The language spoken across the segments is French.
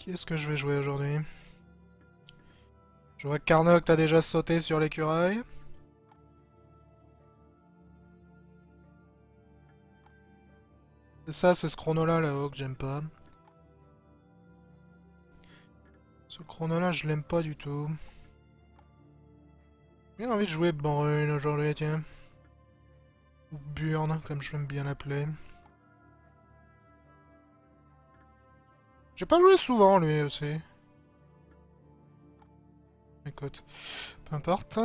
Qui est-ce que je vais jouer aujourd'hui? Je vois que Karnok t'as déjà sauté sur l'écureuil. C'est ça, c'est ce chrono-là là-haut que j'aime pas. Ce chrono-là, je l'aime pas du tout. J'ai envie de jouer Brune aujourd'hui, tiens. Ou Burn, comme je l'aime bien l'appeler. J'ai pas joué souvent, lui aussi. Écoute, peu importe.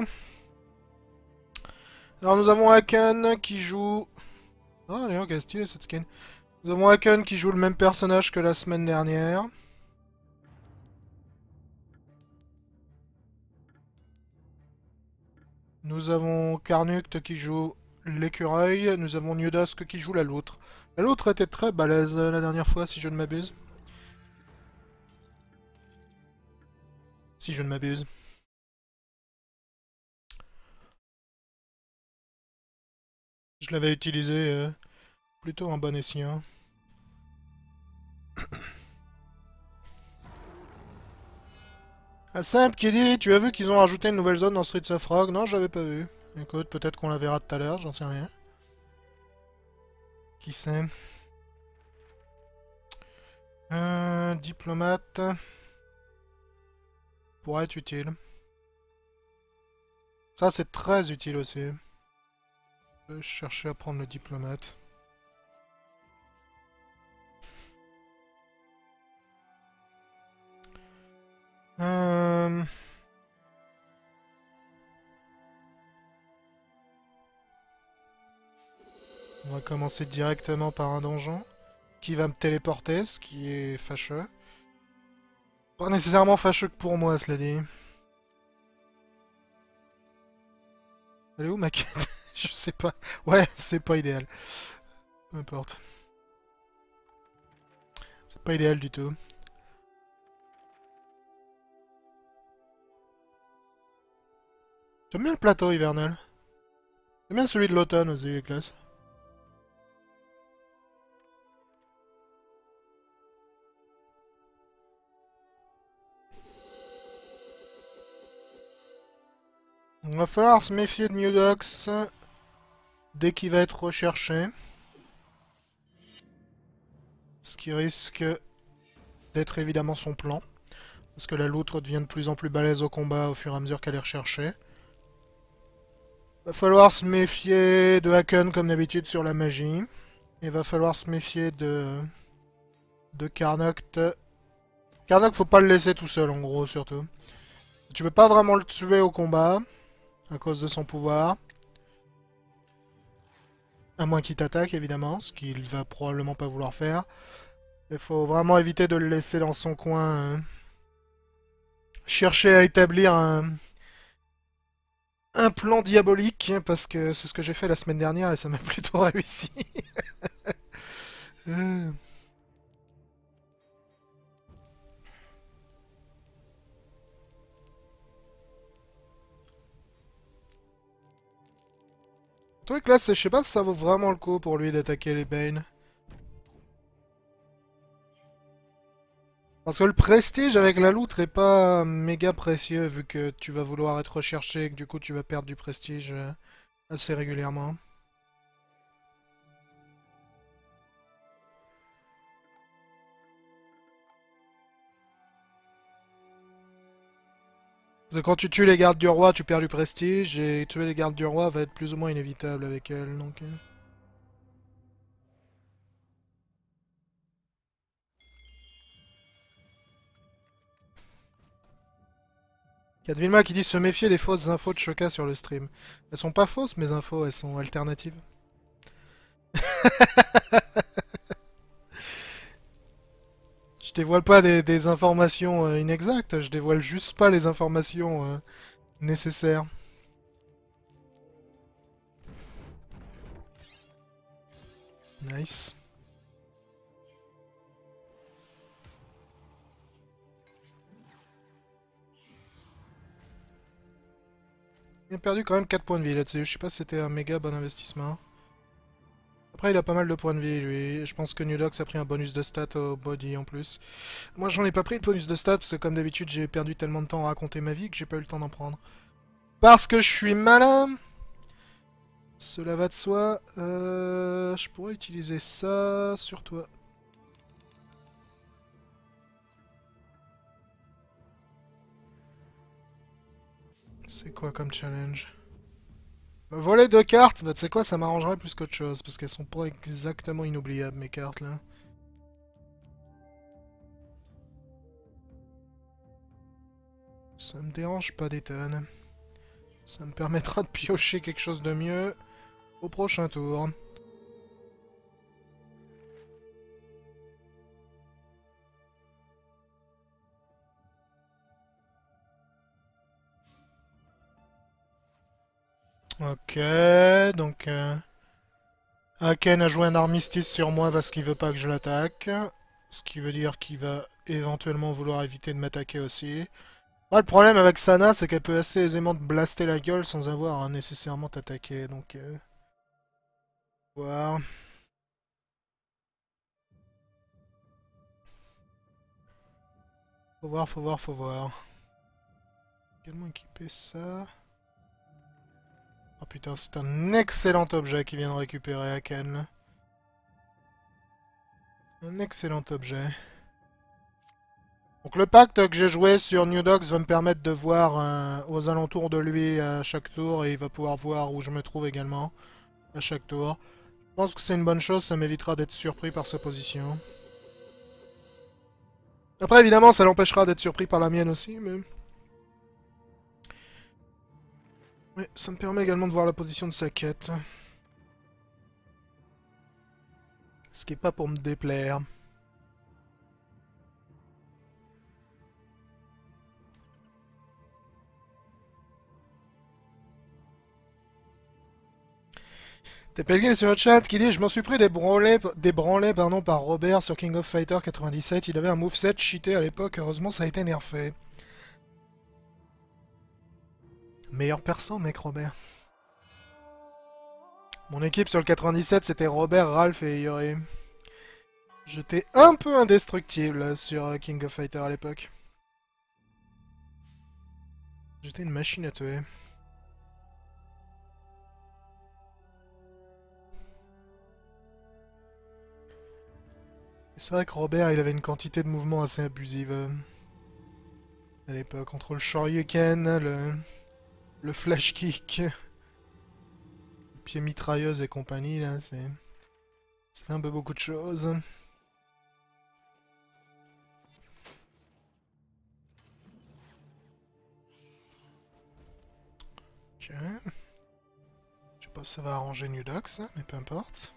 Alors nous avons Haken qui joue... Oh, d'ailleurs, quelle stylée cette skin. Nous avons Haken qui joue le même personnage que la semaine dernière. Nous avons Carnuct qui joue l'écureuil. Nous avons Newdusk qui joue la loutre. La loutre était très balèze la dernière fois, si je ne m'abuse. Si je ne m'abuse. Je l'avais utilisé plutôt en bon escient. Ah, Simple qui dit, tu as vu qu'ils ont rajouté une nouvelle zone dans Streets of Rogue? Non, je l'avais pas vu. Écoute, peut-être qu'on la verra tout à l'heure, j'en sais rien. Qui sait? Diplomate. Pourrait être utile. Ça, c'est très utile aussi. Je vais chercher à prendre le diplomate. Euh... On va commencer directement par un donjon qui va me téléporter, ce qui est fâcheux. Pas nécessairement fâcheux que pour moi, cela dit. Elle est où ma quête? Je sais pas. Ouais, c'est pas idéal. Peu importe. C'est pas idéal du tout. J'aime bien le plateau hivernal. J'aime bien celui de l'automne aussi, il est classe. On va falloir se méfier de Newdox dès qu'il va être recherché. Ce qui risque d'être évidemment son plan. Parce que la loutre devient de plus en plus balèze au combat au fur et à mesure qu'elle est recherchée. Va falloir se méfier de Haken comme d'habitude sur la magie. Et va falloir se méfier de Karnoct. Karnoct, faut pas le laisser tout seul en gros surtout. Tu peux pas vraiment le tuer au combat à cause de son pouvoir. À moins qu'il t'attaque évidemment, ce qu'il va probablement pas vouloir faire. Il faut vraiment éviter de le laisser dans son coin. Chercher à établir un plan diabolique, parce que c'est ce que j'ai fait la semaine dernière et ça m'a plutôt réussi. Euh. Le truc là, c'est je sais pas si ça vaut vraiment le coup pour lui d'attaquer les Bane. Parce que le prestige avec la loutre est pas méga précieux vu que tu vas vouloir être recherché et que du coup tu vas perdre du prestige assez régulièrement. Parce que quand tu tues les gardes du roi, tu perds du prestige et tuer les gardes du roi va être plus ou moins inévitable avec elle donc. 4 Vilma qui dit se méfier des fausses infos de Choca sur le stream. Elles sont pas fausses mes infos, elles sont alternatives. Je dévoile pas des informations inexactes, je dévoile juste pas les informations nécessaires. Nice. Il a perdu quand même 4 points de vie là-dessus, je sais pas si c'était un méga bon investissement. Après, il a pas mal de points de vie, lui. Je pense que Nudox a pris un bonus de stats au body en plus. Moi, j'en ai pas pris de bonus de stats parce que, comme d'habitude, j'ai perdu tellement de temps à raconter ma vie que j'ai pas eu le temps d'en prendre. Parce que je suis malin. Cela va de soi. Je pourrais utiliser ça sur toi. C'est quoi comme challenge? Me voler 2 cartes? Bah tu sais quoi, ça m'arrangerait plus qu'autre chose, parce qu'elles sont pas exactement inoubliables mes cartes là. Ça me dérange pas des tonnes. Ça me permettra de piocher quelque chose de mieux au prochain tour. Ok, donc... Haken a joué un armistice sur moi parce qu'il veut pas que je l'attaque. Ce qui veut dire qu'il va éventuellement vouloir éviter de m'attaquer aussi. Moi, le problème avec Sana, c'est qu'elle peut assez aisément te blaster la gueule sans avoir à nécessairement t'attaquer, donc... Voir. Faut voir, faut voir, faut voir. Également équiper ça... Oh putain, c'est un excellent objet qu'il vient de récupérer Haken, là. Un excellent objet. Donc le pacte que j'ai joué sur New Dogs va me permettre de voir aux alentours de lui à chaque tour et il va pouvoir voir où je me trouve également à chaque tour. Je pense que c'est une bonne chose, ça m'évitera d'être surpris par sa position. Après évidemment ça l'empêchera d'être surpris par la mienne aussi, mais... Mais ça me permet également de voir la position de sa quête. Ce qui est pas pour me déplaire. T'es Pelgin sur le chat qui dit: Je m'en suis pris des branlés par Robert sur King of Fighter 97. Il avait un moveset cheaté à l'époque, heureusement ça a été nerfé. Meilleur perso, mec, Robert. Mon équipe sur le 97 c'était Robert, Ralph et Yuri. J'étais un peu indestructible sur King of Fighter à l'époque. J'étais une machine à tuer. C'est vrai que Robert, il avait une quantité de mouvements assez abusive à l'époque. Entre le Shoryuken, le Flash Kick, le pied mitrailleuse et compagnie, là, c'est... Ça fait un peu beaucoup de choses. Ok. Je sais pas si ça va arranger Nudox, mais peu importe.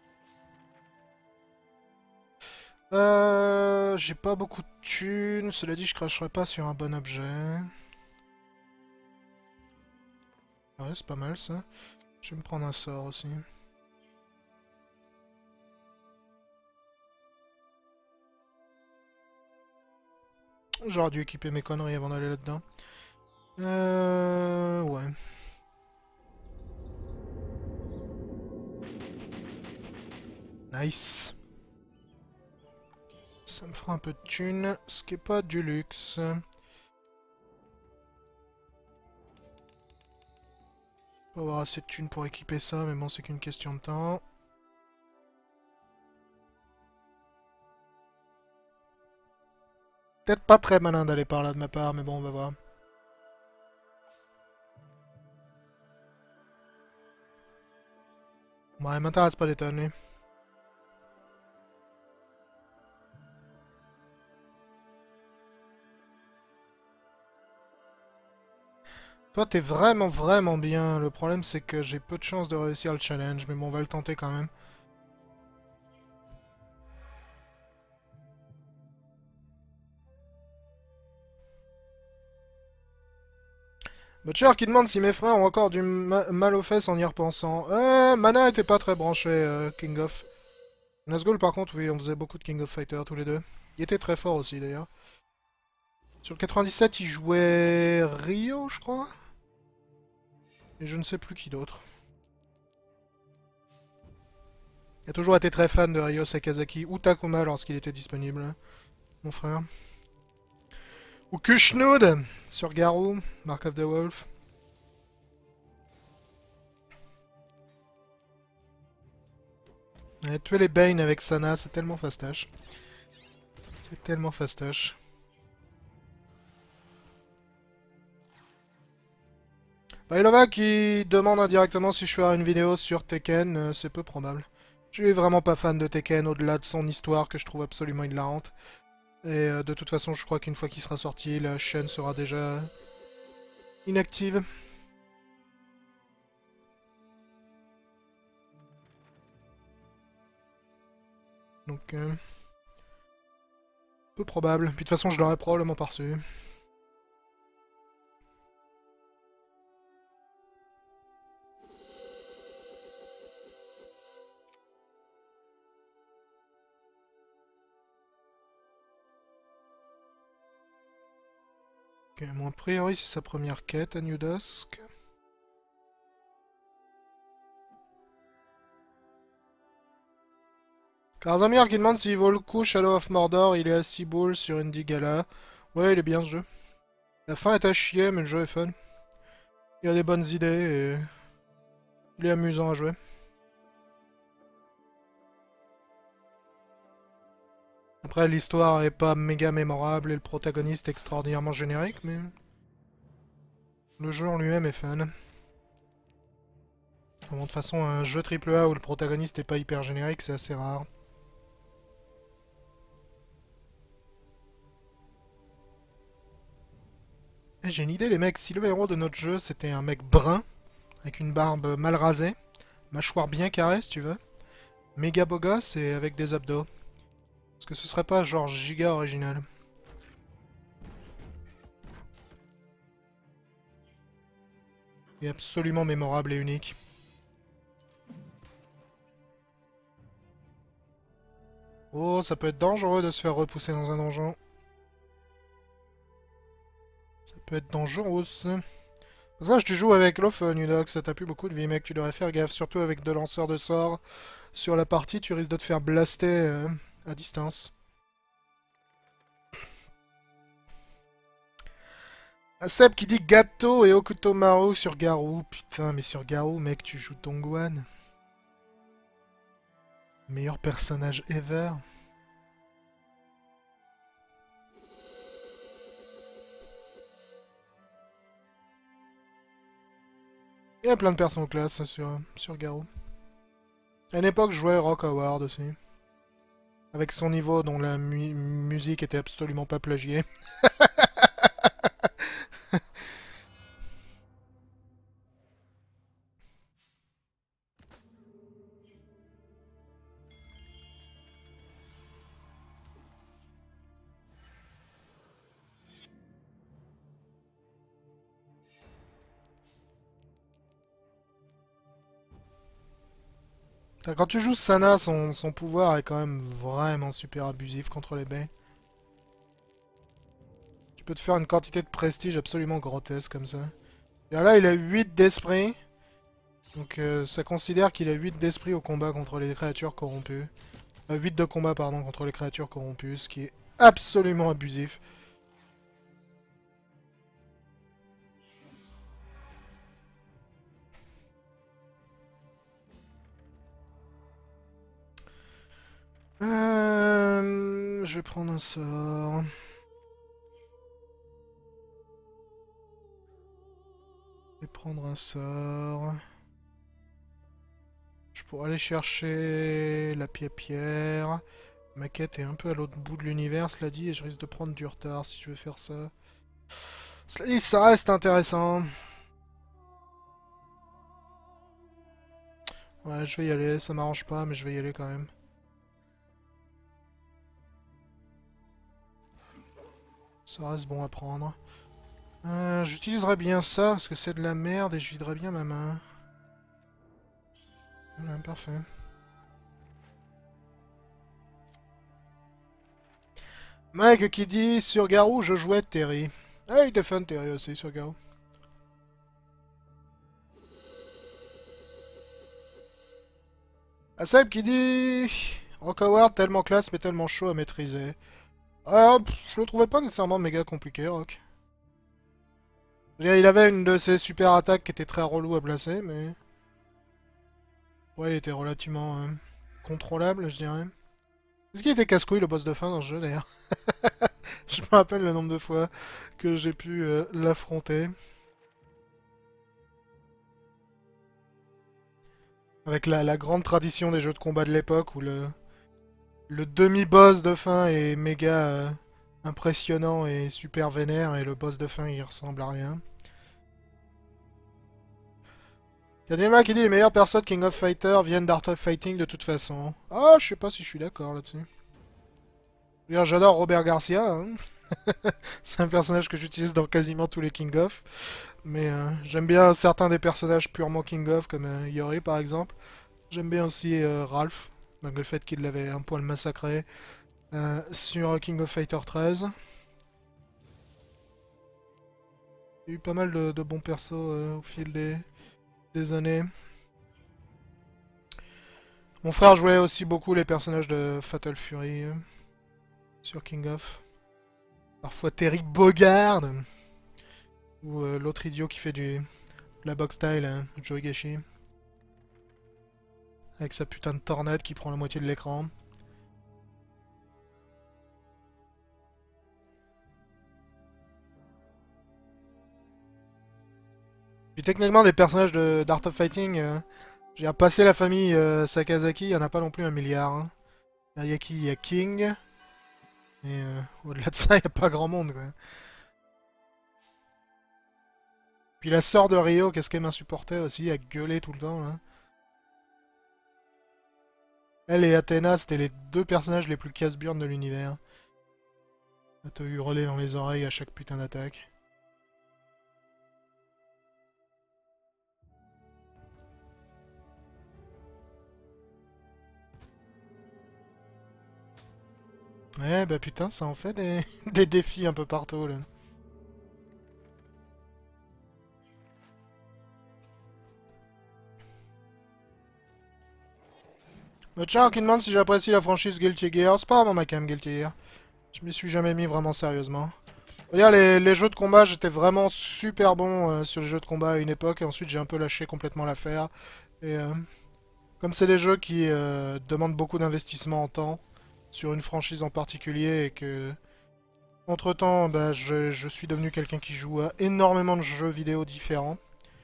J'ai pas beaucoup de thunes. Cela dit, je cracherai pas sur un bon objet. Ouais, c'est pas mal ça. Je vais me prendre un sort aussi. J'aurais dû équiper mes conneries avant d'aller là-dedans. Ouais. Nice. Ça me fera un peu de thunes, ce qui est pas du luxe. On va avoir assez de thunes pour équiper ça, mais bon, c'est qu'une question de temps. Peut-être pas très malin d'aller par là de ma part, mais bon, on va voir. Ouais, m'intéresse pas d'étonner. Toi, t'es vraiment, vraiment bien. Le problème, c'est que j'ai peu de chances de réussir le challenge, mais bon, on va le tenter quand même. Butcher qui demande si mes frères ont encore du mal aux fesses en y repensant. Mana était pas très branché, King of. Nazgûl, par contre, oui, on faisait beaucoup de King of Fighter tous les deux. Il était très fort aussi, d'ailleurs. Sur le 97, il jouait Ryo, je crois. Et je ne sais plus qui d'autre. J'ai toujours été très fan de Ryo Sakazaki ou Takuma lorsqu'il était disponible, mon frère. Ou Kushnood sur Garou, Mark of the Wolf. Ouais, tuer les Bane avec Sana, c'est tellement fastoche. C'est tellement fastoche. Bailova qui demande indirectement si je ferai une vidéo sur Tekken, c'est peu probable. Je suis vraiment pas fan de Tekken au-delà de son histoire que je trouve absolument hilarante. Et de toute façon, je crois qu'une fois qu'il sera sorti, la chaîne sera déjà inactive. Donc, peu probable. Puis de toute façon, je l'aurais probablement pas reçu. Ok, bon, a priori, c'est sa première quête à New Dusk. Karzamir qui demande s'il vaut le coup, Shadow of Mordor, il est à 6 boules sur Indie Gala. Ouais, il est bien ce jeu. La fin est à chier, mais le jeu est fun. Il y a des bonnes idées et il est amusant à jouer. Après, l'histoire est pas méga mémorable et le protagoniste est extraordinairement générique, mais le jeu en lui-même est fun. Bon, de toute façon, un jeu AAA où le protagoniste est pas hyper générique, c'est assez rare. Eh, j'ai une idée, les mecs. Si le héros de notre jeu, c'était un mec brun, avec une barbe mal rasée, mâchoire bien carrée, si tu veux, méga beau gosse et avec des abdos. Est-ce que ce serait pas genre giga original? Et absolument mémorable et unique. Oh, ça peut être dangereux de se faire repousser dans un donjon. Ça peut être dangereux. Pour ça, je tu joues avec l'off, Nudox, t'as plus beaucoup de vie, mec, tu devrais faire gaffe, surtout avec deux lanceurs de sorts. Sur la partie, tu risques de te faire blaster à distance. Seb qui dit Gato et Okutomaru sur Garou. Putain, mais sur Garou, mec, tu joues Dongguan. Meilleur personnage ever. Il y a plein de personnes classe sur Garou. À une époque, je jouais Rock Howard aussi. Avec son niveau dont la musique était absolument pas plagiée. Quand tu joues Sana, son pouvoir est quand même vraiment super abusif contre les baies. Tu peux te faire une quantité de prestige absolument grotesque comme ça. Et là, il a 8 d'esprit. Donc ça considère qu'il a 8 d'esprit au combat contre les créatures corrompues. 8 de combat, pardon, contre les créatures corrompues, ce qui est absolument abusif. Je vais prendre un sort. Je vais prendre un sort. Je pourrais aller chercher la pierre. Ma quête est un peu à l'autre bout de l'univers, cela dit, et je risque de prendre du retard si je veux faire ça. Cela dit, ça reste intéressant. Ouais, je vais y aller, ça m'arrange pas, mais je vais y aller quand même. Ça reste bon à prendre. J'utiliserai bien ça, parce que c'est de la merde, et je viderai bien ma main. Voilà, parfait. Mike qui dit, sur Garou, je jouais Terry. Ah, il était fun Terry aussi, sur Garou. Seb qui dit... Rock Howard, tellement classe mais tellement chaud à maîtriser. Ah, je le trouvais pas nécessairement méga compliqué, Rock. Je veux dire, il avait une de ses super attaques qui était très relou à placer, mais... Ouais, il était relativement contrôlable, je dirais. Est-ce qu'il était casse-couille le boss de fin dans ce jeu, d'ailleurs? Je me rappelle le nombre de fois que j'ai pu l'affronter. Avec la grande tradition des jeux de combat de l'époque où le demi-boss de fin est méga impressionnant et super vénère et le boss de fin il ressemble à rien. Kadima qui dit les meilleures personnes King of Fighter viennent d'Art of Fighting de toute façon. Ah, je sais pas si je suis d'accord là-dessus. J'adore Robert Garcia, hein. C'est un personnage que j'utilise dans quasiment tous les King of. Mais j'aime bien certains des personnages purement King of, comme Yori par exemple. J'aime bien aussi Ralph, malgré le fait qu'il l'avait un poil massacré sur King of Fighter 13. Il y a eu pas mal de bons persos au fil des années. Mon frère jouait aussi beaucoup les personnages de Fatal Fury sur King of. Parfois Terry Bogard. Ou l'autre idiot qui fait de la box style, Joey Gashi. Avec sa putain de tornade qui prend la moitié de l'écran. Puis techniquement des personnages d'Art of Fighting, j'ai passé la famille Sakazaki, il n'y en a pas non plus un milliard. Hein. Il y a qui? Il y a King. Et au-delà de ça, il n'y a pas grand monde. Quoi. Puis la sœur de Ryo, qu'est-ce qu'elle m'insupportait aussi, à gueuler tout le temps. Là. Elle et Athéna, c'était les deux personnages les plus casse-burnes de l'univers. À te hurler dans les oreilles à chaque putain d'attaque. Ouais, bah putain, ça en fait des défis un peu partout, là. Tiens, qui demande si j'apprécie la franchise Guilty Gear. C'est pas vraiment ma cam, Guilty Gear. Je m'y suis jamais mis vraiment sérieusement. D'ailleurs, les jeux de combat, j'étais vraiment super bon sur les jeux de combat à une époque, et ensuite j'ai un peu lâché complètement l'affaire. Et comme c'est des jeux qui demandent beaucoup d'investissement en temps, sur une franchise en particulier, et que... Entre-temps, bah, je suis devenu quelqu'un qui joue à énormément de jeux vidéo différents.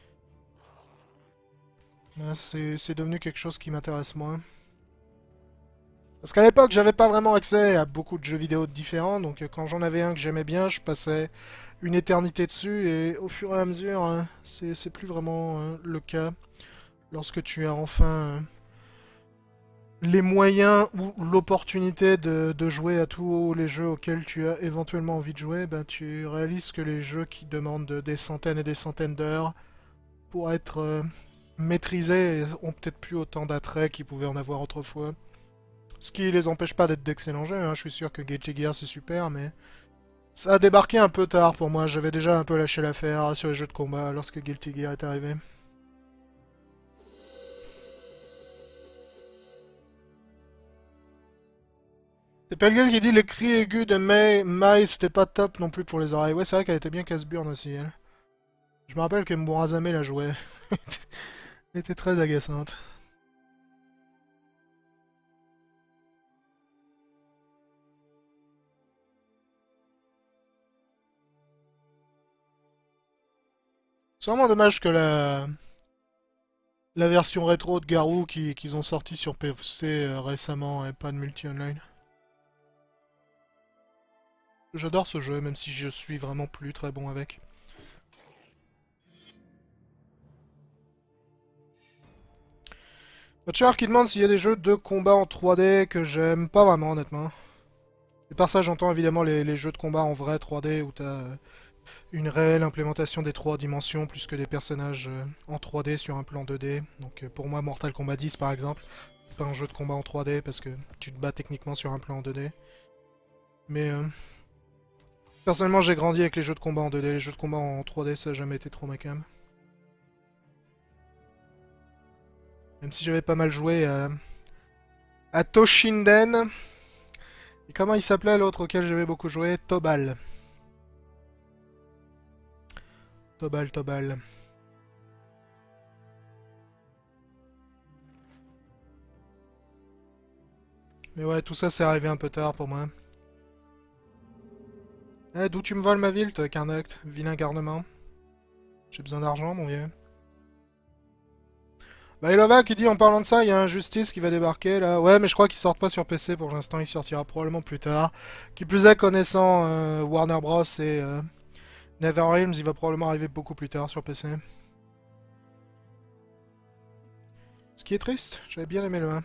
C'est devenu quelque chose qui m'intéresse moins. Parce qu'à l'époque, j'avais pas vraiment accès à beaucoup de jeux vidéo différents, donc quand j'en avais un que j'aimais bien, je passais une éternité dessus, et au fur et à mesure, hein, c'est plus vraiment le cas. Lorsque tu as enfin les moyens ou l'opportunité de jouer à tous les jeux auxquels tu as éventuellement envie de jouer, ben, tu réalises que les jeux qui demandent des centaines et des centaines d'heures pour être maîtrisés ont peut-être plus autant d'attrait qu'ils pouvaient en avoir autrefois. Ce qui les empêche pas d'être d'excellents jeux, hein. Je suis sûr que Guilty Gear c'est super, mais ça a débarqué un peu tard pour moi. J'avais déjà un peu lâché l'affaire sur les jeux de combat lorsque Guilty Gear est arrivé. C'est Pelgul qui dit les cris aigus de Mai c'était pas top non plus pour les oreilles. Ouais, c'est vrai qu'elle était bien casse-burne aussi, elle. Je me rappelle que Murazame la jouait. Elle était très agaçante. C'est vraiment dommage que la version rétro de Garou qu'ils ont sorti sur PC récemment ait pas de multi-online. J'adore ce jeu, même si je suis vraiment plus très bon avec. Butcher qui demande s'il y a des jeux de combat en 3D que j'aime pas vraiment, honnêtement. Et par ça, j'entends évidemment les jeux de combat en vrai 3D où t'as une réelle implémentation des 3 dimensions plus que des personnages en 3D sur un plan 2D. Donc pour moi, Mortal Kombat 10 par exemple, c'est pas un jeu de combat en 3D parce que tu te bats techniquement sur un plan en 2D. Mais personnellement, j'ai grandi avec les jeux de combat en 2D. Les jeux de combat en 3D, ça n'a jamais été trop ma cam. Même si j'avais pas mal joué à à Toshinden. Et comment il s'appelait l'autre auquel j'avais beaucoup joué? Tobal. Tobal, Tobal. Mais ouais, tout ça c'est arrivé un peu tard pour moi. Eh, d'où tu me voles ma ville, toi, Karnak? Vilain garnement. J'ai besoin d'argent, mon vieux. Bah, Ilova qui dit en parlant de ça, il y a un Justice qui va débarquer là. Ouais, mais je crois qu'il sort pas sur PC pour l'instant, il sortira probablement plus tard. Qui plus est, connaissant Warner Bros. Et NetherRealms, il va probablement arriver beaucoup plus tard sur PC. Ce qui est triste, j'avais bien aimé le 1.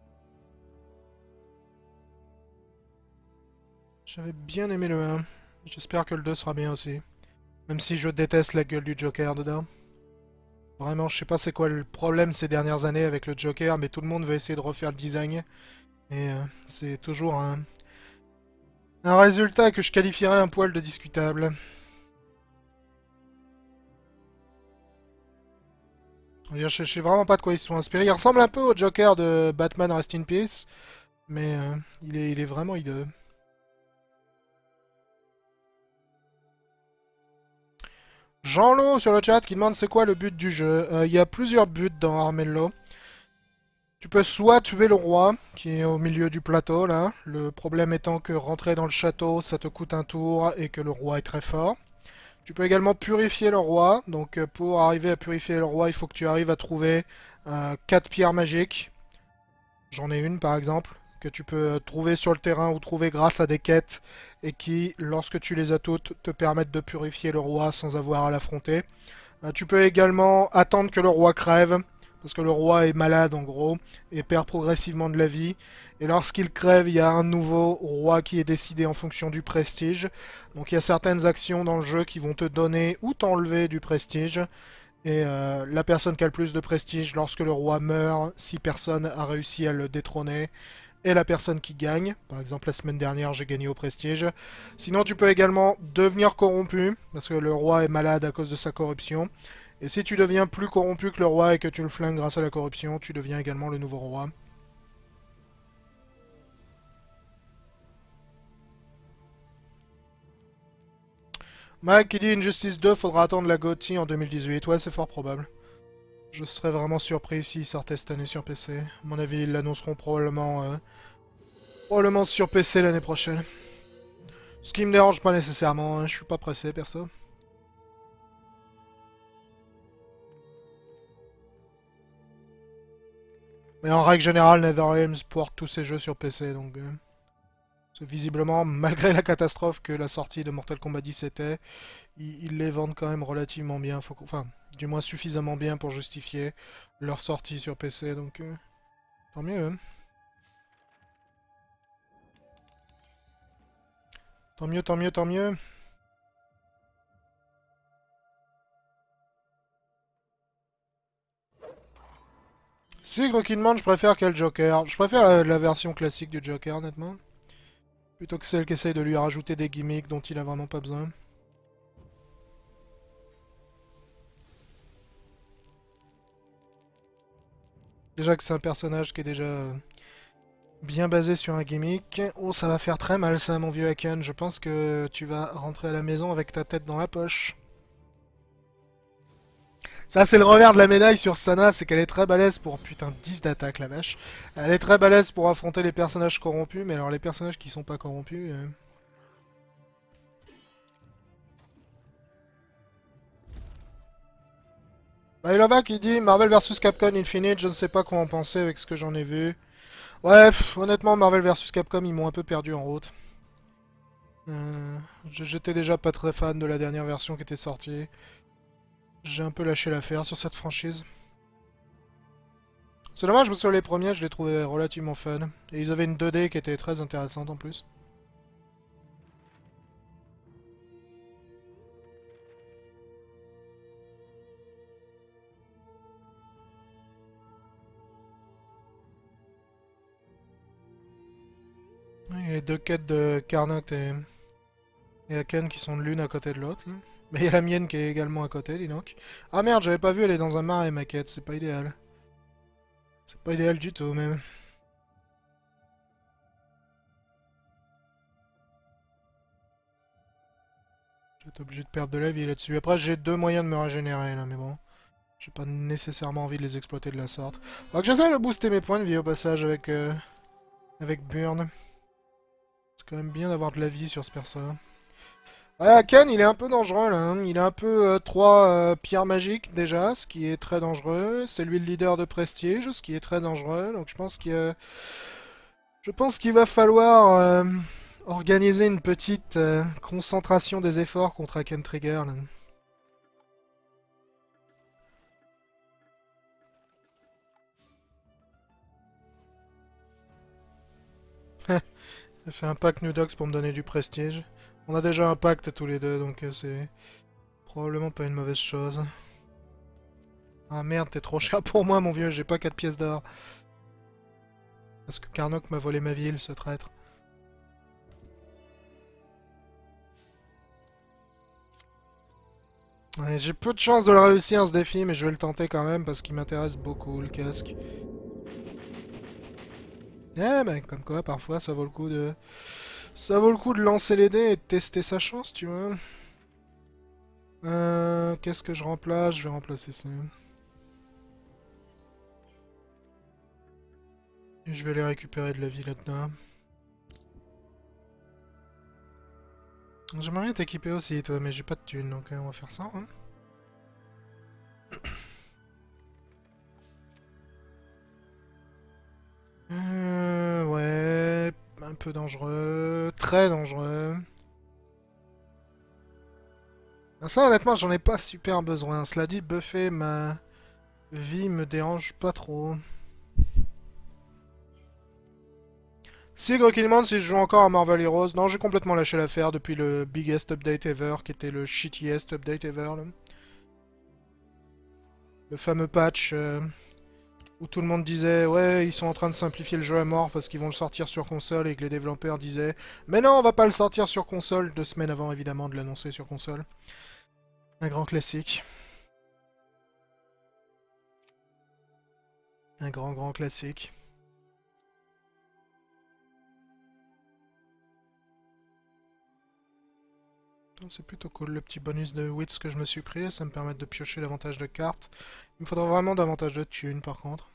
J'avais bien aimé le 1. J'espère que le 2 sera bien aussi. Même si je déteste la gueule du Joker dedans. Vraiment, je sais pas c'est quoi le problème ces dernières années avec le Joker, mais tout le monde veut essayer de refaire le design. Et c'est toujours un résultat que je qualifierais un poil de discutable. Je sais vraiment pas de quoi ils se sont inspirés. Il ressemble un peu au Joker de Batman Rest in Peace, mais il est vraiment hideux. Jean-Lo sur le chat qui demande c'est quoi le but du jeu. Il y a plusieurs buts dans Armello. Tu peux soit tuer le roi, qui est au milieu du plateau là, le problème étant que rentrer dans le château ça te coûte un tour et que le roi est très fort. Tu peux également purifier le roi, donc pour arriver à purifier le roi il faut que tu arrives à trouver 4 pierres magiques. J'en ai une par exemple, que tu peux trouver sur le terrain ou trouver grâce à des quêtes et qui, lorsque tu les as toutes, te permettent de purifier le roi sans avoir à l'affronter. Tu peux également attendre que le roi crève, parce que le roi est malade en gros, et perd progressivement de la vie. Et lorsqu'il crève, il y a un nouveau roi qui est décidé en fonction du prestige. Donc il y a certaines actions dans le jeu qui vont te donner ou t'enlever du prestige. Et la personne qui a le plus de prestige lorsque le roi meurt, si personne a réussi à le détrôner, est la personne qui gagne. Par exemple, la semaine dernière, j'ai gagné au prestige. Sinon, tu peux également devenir corrompu, parce que le roi est malade à cause de sa corruption. Et si tu deviens plus corrompu que le roi et que tu le flingues grâce à la corruption, tu deviens également le nouveau roi. Mike qui dit Injustice 2, faudra attendre la GOTY en 2018. Ouais, c'est fort probable. Je serais vraiment surpris s'ils sortaient cette année sur PC. À mon avis, ils l'annonceront probablement sur PC l'année prochaine. Ce qui me dérange pas nécessairement, hein. Je suis pas pressé, perso. Mais en règle générale, NetherRealms porte tous ses jeux sur PC, donc... visiblement, malgré la catastrophe que la sortie de Mortal Kombat 10 était, ils les vendent quand même relativement bien, enfin, du moins suffisamment bien pour justifier leur sortie sur PC, donc tant mieux. Hein. Tant mieux, tant mieux, tant mieux. Sigre qui demande, je préfère quel Joker? Je préfère la version classique du Joker, honnêtement. Plutôt que celle qui essaye de lui rajouter des gimmicks dont il a vraiment pas besoin. Déjà que c'est un personnage qui est déjà bien basé sur un gimmick. Oh, ça va faire très mal ça, mon vieux Haken. Je pense que tu vas rentrer à la maison avec ta tête dans la poche. Ça, c'est le revers de la médaille sur Sana, c'est qu'elle est très balèze pour... Putain, 10 d'attaque, la vache. Elle est très balèze pour affronter les personnages corrompus, mais alors les personnages qui sont pas corrompus... Bah, Ilova qui dit Marvel vs Capcom Infinite, je ne sais pas quoi en penser avec ce que j'en ai vu. Ouais, honnêtement, Marvel vs Capcom, ils m'ont un peu perdu en route. J'étais déjà pas très fan de la dernière version qui était sortie. J'ai un peu lâché l'affaire sur cette franchise. C'est dommage parce que les premiers, je les trouvais relativement fun. Et ils avaient une 2D qui était très intéressante en plus. Il y a les deux quêtes de Karnak et Haken qui sont l'une à côté de l'autre. Mais il y a la mienne qui est également à côté, dis donc. Ah merde, j'avais pas vu, elle est dans un marais ma quête, c'est pas idéal. C'est pas idéal du tout même. Je vais être obligé de perdre de la vie là-dessus. Après, j'ai deux moyens de me régénérer là, mais bon. J'ai pas nécessairement envie de les exploiter de la sorte. Faudra que j'essaie de booster mes points de vie au passage avec Burn. C'est quand même bien d'avoir de la vie sur ce perso. Ouais, Ken, il est un peu dangereux là. Hein. Il a un peu 3 pierres magiques déjà, ce qui est très dangereux. C'est lui le leader de prestige, ce qui est très dangereux. Donc je pense qu'il va falloir organiser une petite concentration des efforts contre Ken Trigger. Là. J'ai fait un pack New Dogs pour me donner du prestige. On a déjà un pacte tous les deux, donc c'est probablement pas une mauvaise chose. Ah merde, t'es trop cher pour moi, mon vieux, j'ai pas 4 pièces d'or. Parce que Karnok m'a volé ma ville, ce traître. Ouais, j'ai peu de chance de le réussir ce défi, mais je vais le tenter quand même parce qu'il m'intéresse beaucoup le casque. Eh ben, comme quoi, parfois ça vaut le coup de... Ça vaut le coup de lancer les dés et de tester sa chance, tu vois. Qu'est-ce que je remplace? Je vais remplacer ça. Et je vais aller récupérer de la vie là-dedans. J'aimerais bien t'équiper aussi, toi, mais j'ai pas de thunes, donc on va faire ça. Hein. Ouais, un peu dangereux, très dangereux. Ça, honnêtement, j'en ai pas super besoin. Cela dit, buffer ma vie me dérange pas trop. Sigre qui demande si je joue encore à Marvel Heroes. Non, j'ai complètement lâché l'affaire depuis le biggest update ever, qui était le shittiest update ever. Là. Le fameux patch où tout le monde disait ouais, ils sont en train de simplifier le jeu à mort parce qu'ils vont le sortir sur console et que les développeurs disaient mais non, on va pas le sortir sur console 2 semaines avant évidemment de l'annoncer sur console. Un grand classique. Un grand classique. C'est plutôt cool le petit bonus de wits que je me suis pris, ça me permet de piocher davantage de cartes. Il me faudra vraiment davantage de thunes par contre.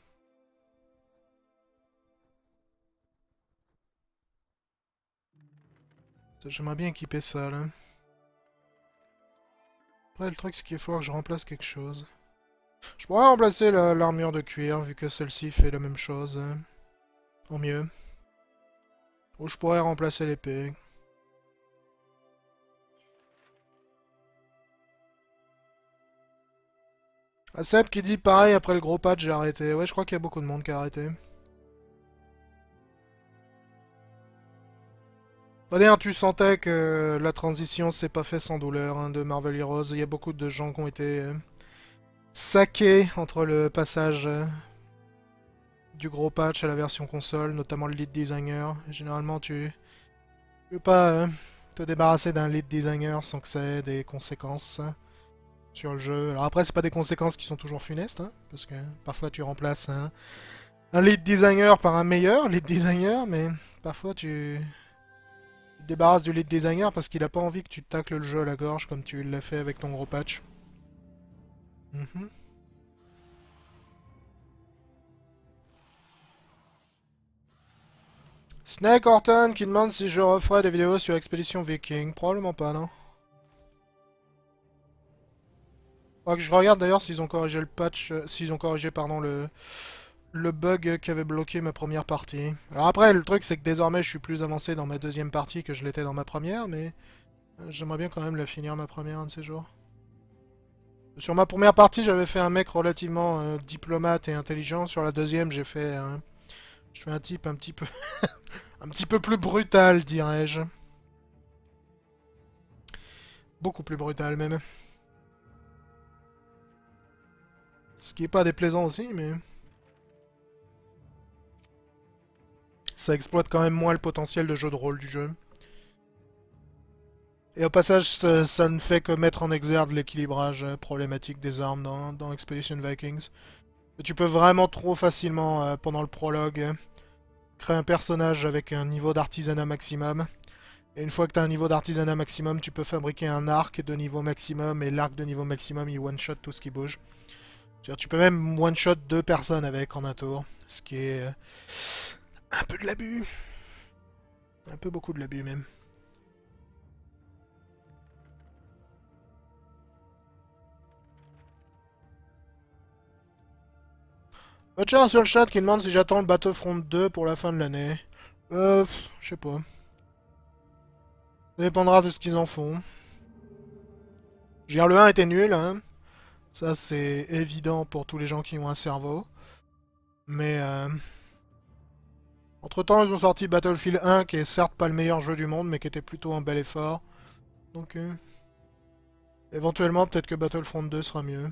J'aimerais bien équiper ça là. Après le truc c'est qu'il va falloir que je remplace quelque chose. Je pourrais remplacer l'armure de cuir vu que celle-ci fait la même chose. En mieux. Ou je pourrais remplacer l'épée. Ah, Seb qui dit pareil après le gros patch j'ai arrêté. Ouais je crois qu'il y a beaucoup de monde qui a arrêté. D'ailleurs tu sentais que la transition s'est pas fait sans douleur hein, de Marvel Heroes. Il y a beaucoup de gens qui ont été saqués entre le passage du gros patch à la version console, notamment le lead designer. Généralement tu peux pas te débarrasser d'un lead designer sans que ça ait des conséquences sur le jeu. Alors après c'est pas des conséquences qui sont toujours funestes, hein, parce que parfois tu remplaces un lead designer par un meilleur lead designer, mais parfois tu te débarrasses du lead designer parce qu'il a pas envie que tu te tacles le jeu à la gorge comme tu l'as fait avec ton gros patch. Snake Horton qui demande si je referai des vidéos sur Expédition Viking. Probablement pas, non. Faudra que je regarde d'ailleurs s'ils ont corrigé le patch, s'ils ont corrigé, pardon, le bug qui avait bloqué ma première partie. Alors après, le truc c'est que désormais je suis plus avancé dans ma deuxième partie que je l'étais dans ma première, mais j'aimerais bien quand même la finir ma première un de ces jours. Sur ma première partie, j'avais fait un mec relativement diplomate et intelligent. Sur la deuxième, je fais un type un petit peu un petit peu plus brutal, dirais-je. Beaucoup plus brutal même. Ce qui est pas déplaisant aussi, mais ça exploite quand même moins le potentiel de jeu de rôle du jeu. Et au passage, ça ne fait que mettre en exergue l'équilibrage problématique des armes dans Expedition Vikings. Et tu peux vraiment trop facilement, pendant le prologue, créer un personnage avec un niveau d'artisanat maximum, Et une fois que tu as un niveau d'artisanat maximum, tu peux fabriquer un arc de niveau maximum, et l'arc de niveau maximum, il one-shot tout ce qui bouge. C'est-à-dire, tu peux même one-shot 2 personnes avec en un tour, ce qui est un peu de l'abus. Un peu beaucoup de l'abus même. Tiens, sur le chat qui demande si j'attends le Battlefront 2 pour la fin de l'année. Je sais pas. Ça dépendra de ce qu'ils en font. Je veux dire, le 1 était nul, hein. Ça, c'est évident pour tous les gens qui ont un cerveau. Mais, entre-temps, ils ont sorti Battlefield 1, qui est certes pas le meilleur jeu du monde, mais qui était plutôt un bel effort. Donc, éventuellement, peut-être que Battlefront 2 sera mieux.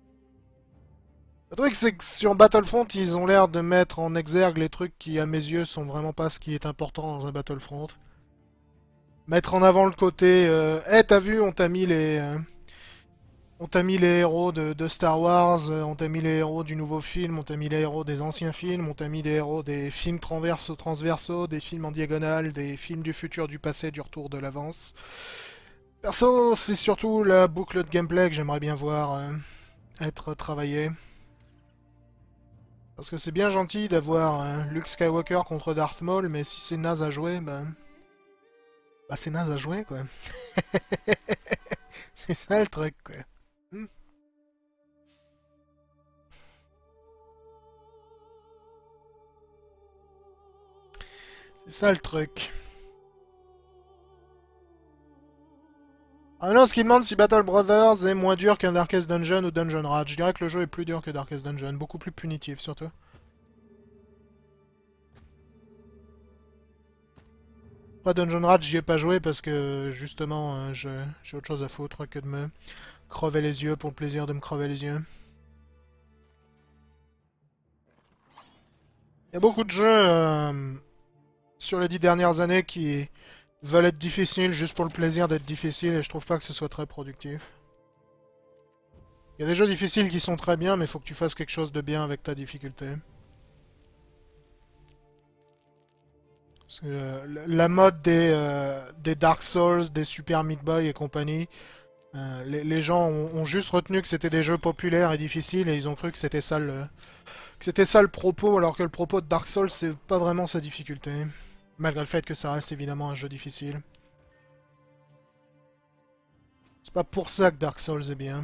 Le truc, c'est que sur Battlefront, ils ont l'air de mettre en exergue les trucs qui, à mes yeux, sont vraiment pas ce qui est important dans un Battlefront. Mettre en avant le côté... hey, t'as vu, on t'a mis les... on t'a mis les héros de Star Wars, on t'a mis les héros du nouveau film, on t'a mis les héros des anciens films, on t'a mis les héros des films transversaux, des films en diagonale, des films du futur, du passé, du retour, de l'avance. Perso, c'est surtout la boucle de gameplay que j'aimerais bien voir être travaillée. Parce que c'est bien gentil d'avoir Luke Skywalker contre Darth Maul, mais si c'est naze à jouer, bah c'est naze à jouer, quoi. C'est ça le truc, quoi. Hmm. C'est ça le truc. Ah non, ce qui demande si Battle Brothers est moins dur qu'un Darkest Dungeon ou Dungeon Rage. Je dirais que le jeu est plus dur que Darkest Dungeon, beaucoup plus punitif surtout. Pas Dungeon Rage, j'y ai pas joué parce que justement j'ai autre chose à foutre que de me crever les yeux pour le plaisir de me crever les yeux. Il y a beaucoup de jeux sur les 10 dernières années qui veulent être difficiles juste pour le plaisir d'être difficiles et je trouve pas que ce soit très productif. Il y a des jeux difficiles qui sont très bien mais il faut que tu fasses quelque chose de bien avec ta difficulté. La mode des Dark Souls, des Super Meat Boy et compagnie, les gens ont juste retenu que c'était des jeux populaires et difficiles et ils ont cru que c'était ça le propos, alors que le propos de Dark Souls, c'est pas vraiment sa difficulté. Malgré le fait que ça reste évidemment un jeu difficile. C'est pas pour ça que Dark Souls est bien.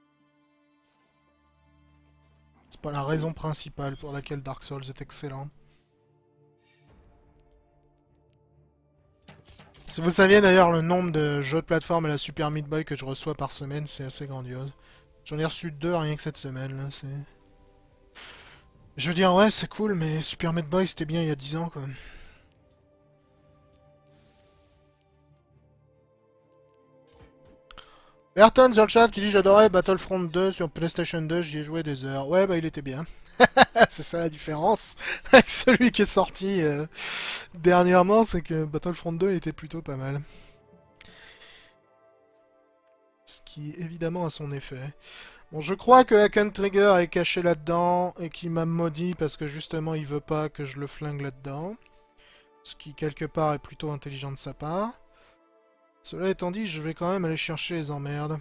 C'est pas la raison principale pour laquelle Dark Souls est excellent. Si vous saviez d'ailleurs le nombre de jeux de plateforme à la Super Meat Boy que je reçois par semaine, c'est assez grandiose. J'en ai reçu 2 rien que cette semaine, là, c'est... Je veux dire, ouais, c'est cool, mais Super Meat Boy, c'était bien il y a 10 ans, quoi. Ayrton sur le chat qui dit j'adorais Battlefront 2 sur PlayStation 2, j'y ai joué des heures. Ouais, bah il était bien. C'est ça la différence avec celui qui est sorti dernièrement, c'est que Battlefront 2 était plutôt pas mal. Ce qui évidemment a son effet. Bon, je crois que Hacken Trigger est caché là-dedans et qu'il m'a maudit parce que justement il veut pas que je le flingue là-dedans. Ce qui quelque part est plutôt intelligent de sa part. Cela étant dit, je vais quand même aller chercher les emmerdes.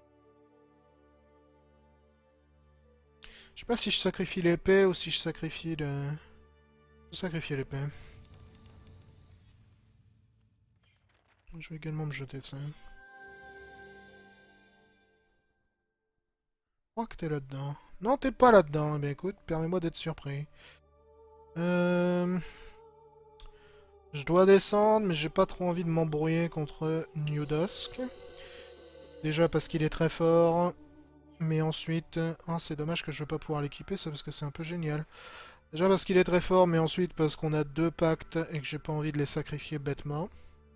Je sais pas si je sacrifie l'épée ou si je sacrifie le... Je vais sacrifier l'épée. Je vais également me jeter ça. Je crois que t'es là-dedans. Non, t'es pas là-dedans. Eh bien écoute, permets-moi d'être surpris. Je dois descendre, mais j'ai pas trop envie de m'embrouiller contre New Dusk. Déjà parce qu'il est très fort. Mais ensuite... Oh, c'est dommage que je vais pas pouvoir l'équiper, ça, parce que c'est un peu génial. Déjà parce qu'il est très fort, mais ensuite parce qu'on a 2 pactes et que j'ai pas envie de les sacrifier bêtement.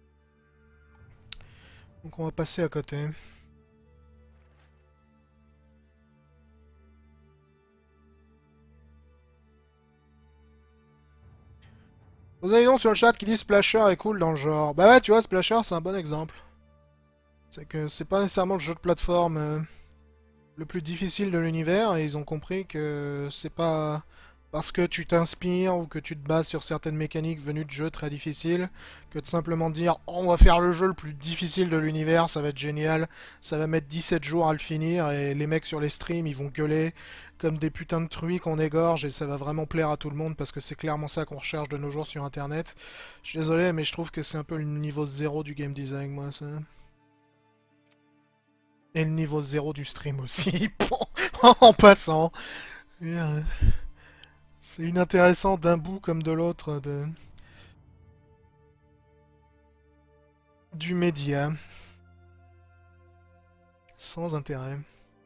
Donc on va passer à côté. Poséidon sur le chat qui dit Splasher est cool dans le genre. Bah ouais, tu vois, Splasher c'est un bon exemple. C'est que c'est pas nécessairement le jeu de plateforme le plus difficile de l'univers et ils ont compris que c'est pas parce que tu t'inspires ou que tu te bases sur certaines mécaniques venues de jeux très difficiles, que de simplement dire oh, on va faire le jeu le plus difficile de l'univers, ça va être génial, ça va mettre 17 jours à le finir et les mecs sur les streams ils vont gueuler comme des putains de truies qu'on égorge et ça va vraiment plaire à tout le monde parce que c'est clairement ça qu'on recherche de nos jours sur internet. Je suis désolé mais je trouve que c'est un peu le niveau zéro du game design moi ça. Et le niveau zéro du stream aussi, en passant. Yeah. C'est inintéressant d'un bout comme de l'autre du média. Sans intérêt.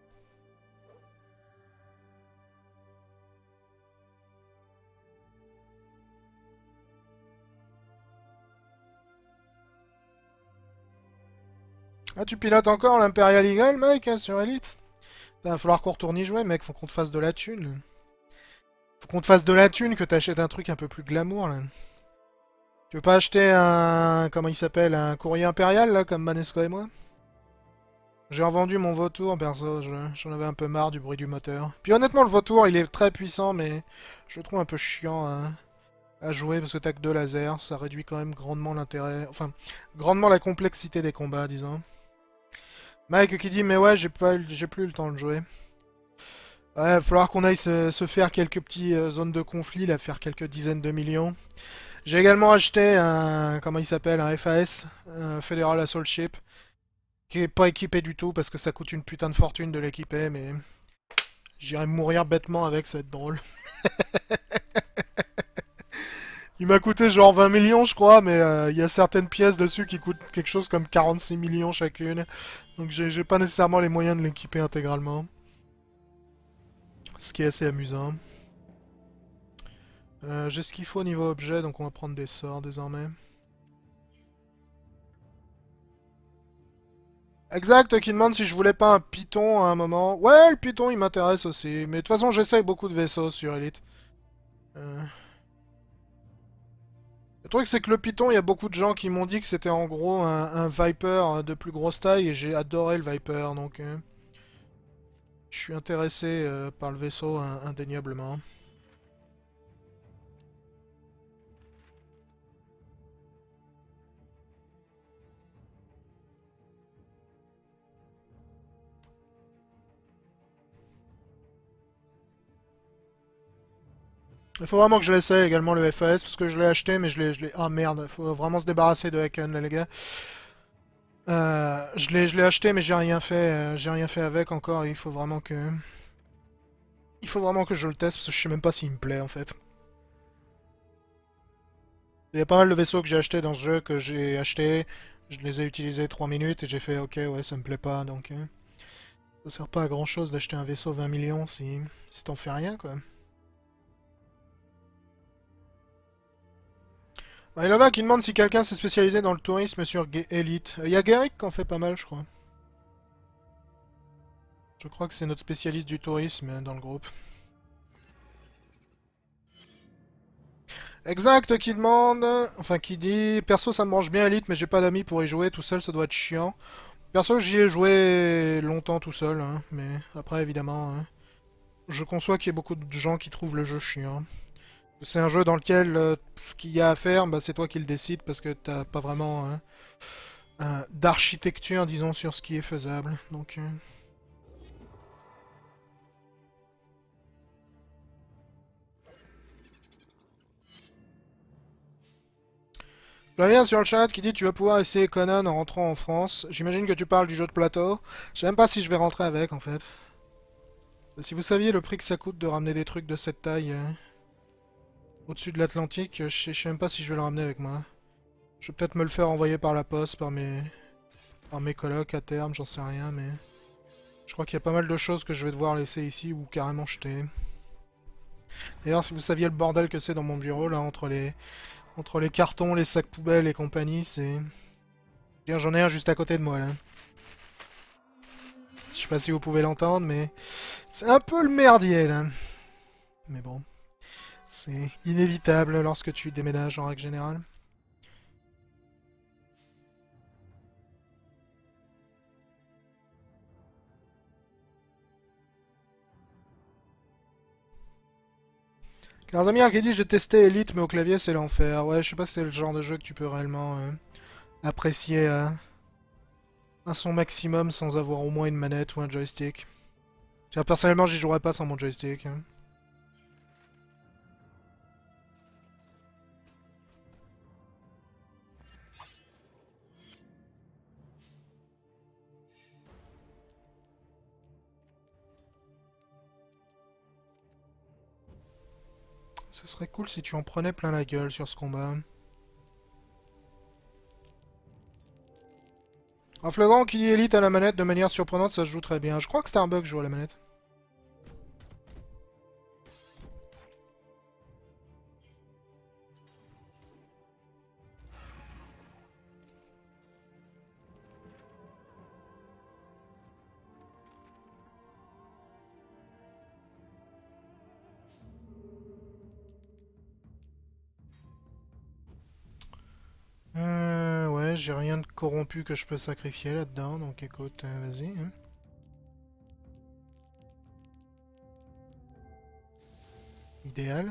Ah, tu pilotes encore l'Imperial Eagle, mec, hein, sur Elite? Il va falloir qu'on retourne y jouer, mec. Faut qu'on te fasse de la thune. Faut qu'on te fasse de la thune, que t'achètes un truc un peu plus glamour, là. Tu veux pas acheter un... Comment il s'appelle? Un courrier impérial, là, comme Manesco et moi? J'ai revendu mon vautour, perso. J'en avais un peu marre du bruit du moteur. Puis honnêtement, le vautour, il est très puissant, mais je le trouve un peu chiant à jouer parce que t'as que deux lasers. Ça réduit quand même grandement l'intérêt... Enfin, grandement la complexité des combats, disons. Mike qui dit, mais ouais, j'ai plus le temps de jouer. Ouais, il va falloir qu'on aille se faire quelques petites zones de conflit, là, faire quelques dizaines de millions. J'ai également acheté un, comment il s'appelle, un FAS, un Federal Assault Ship, qui est pas équipé du tout parce que ça coûte une putain de fortune de l'équiper, mais j'irai mourir bêtement avec, ça va être drôle. Il m'a coûté genre 20 millions, je crois, mais il y a certaines pièces dessus qui coûtent quelque chose comme 46 millions chacune. Donc j'ai pas nécessairement les moyens de l'équiper intégralement. Ce qui est assez amusant. J'ai ce qu'il faut au niveau objet, donc on va prendre des sorts désormais. Exact, qui demande si je voulais pas un Python à un moment. Ouais, le Python il m'intéresse aussi. Mais de toute façon, j'essaye beaucoup de vaisseaux sur Elite. Euh, Le truc, c'est que le Python, il y a beaucoup de gens qui m'ont dit que c'était en gros un Viper de plus grosse taille. Et j'ai adoré le Viper, donc je suis intéressé par le vaisseau indéniablement. Il faut vraiment que je l'essaye également le FAS parce que je l'ai acheté mais je l'ai... Ah merde, faut vraiment se débarrasser de Haken là les gars. Je l'ai acheté mais j'ai rien fait avec encore. Il faut vraiment que je le teste parce que je sais même pas s'il me plaît en fait. Il y a pas mal de vaisseaux que j'ai achetés dans ce jeu que j'ai acheté, je les ai utilisés 3 minutes et j'ai fait ok ouais ça me plaît pas donc ça sert pas à grand chose d'acheter un vaisseau 20 millions si t'en fais rien quoi. Bah, il y en a qui demandent si quelqu'un s'est spécialisé dans le tourisme sur Elite. Il y a Garrick qui en fait pas mal je crois. Je crois que c'est notre spécialiste du tourisme dans le groupe. Exact qui demande, enfin qui dit, perso ça me branche bien Elite mais j'ai pas d'amis pour y jouer, tout seul ça doit être chiant. Perso j'y ai joué longtemps tout seul, hein, mais après évidemment, hein, je conçois qu'il y ait beaucoup de gens qui trouvent le jeu chiant. C'est un jeu dans lequel ce qu'il y a à faire, bah, c'est toi qui le décides parce que t'as pas vraiment d'architecture, disons, sur ce qui est faisable. Donc, Flavien sur le chat qui dit tu vas pouvoir essayer Conan en rentrant en France. J'imagine que tu parles du jeu de plateau. Je sais même pas si je vais rentrer avec en fait. Si vous saviez le prix que ça coûte de ramener des trucs de cette taille au-dessus de l'Atlantique, je sais même pas si je vais le ramener avec moi. Je vais peut-être me le faire envoyer par la poste, par mes colocs à terme, j'en sais rien, mais je crois qu'il y a pas mal de choses que je vais devoir laisser ici ou carrément jeter. D'ailleurs, si vous saviez le bordel que c'est dans mon bureau, là, entre les cartons, les sacs poubelles et compagnie, c'est... J'en ai un juste à côté de moi, là. Je sais pas si vous pouvez l'entendre, mais... C'est un peu le merdier, là. Mais bon. C'est inévitable lorsque tu déménages, en règle générale. Carzamir qui dit j'ai testé Elite mais au clavier c'est l'enfer. Ouais, je sais pas si c'est le genre de jeu que tu peux réellement apprécier à son maximum sans avoir au moins une manette ou un joystick. Tiens, personnellement j'y jouerais pas sans mon joystick. Ce serait cool si tu en prenais plein la gueule sur ce combat. Un flagrant qui dit Elite à la manette de manière surprenante, ça se joue très bien. Je crois que Starbucks joue à la manette. Ouais, j'ai rien de corrompu que je peux sacrifier là-dedans, donc écoute, vas-y. Idéal.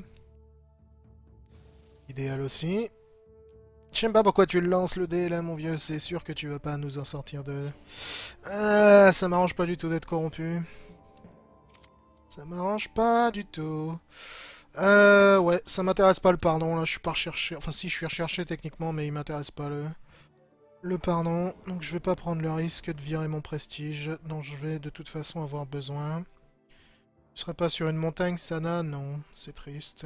Idéal aussi. Je sais pas pourquoi tu le lances le dé là, mon vieux, c'est sûr que tu vas pas nous en sortir de... Ah, ça m'arrange pas du tout d'être corrompu. Ça m'arrange pas du tout. Ouais, ça m'intéresse pas le pardon, là, je suis pas recherché. Enfin, si, je suis recherché techniquement, mais il m'intéresse pas le pardon. Donc, je vais pas prendre le risque de virer mon prestige, dont je vais de toute façon avoir besoin. Je serais pas sur une montagne, Sana? Non, c'est triste.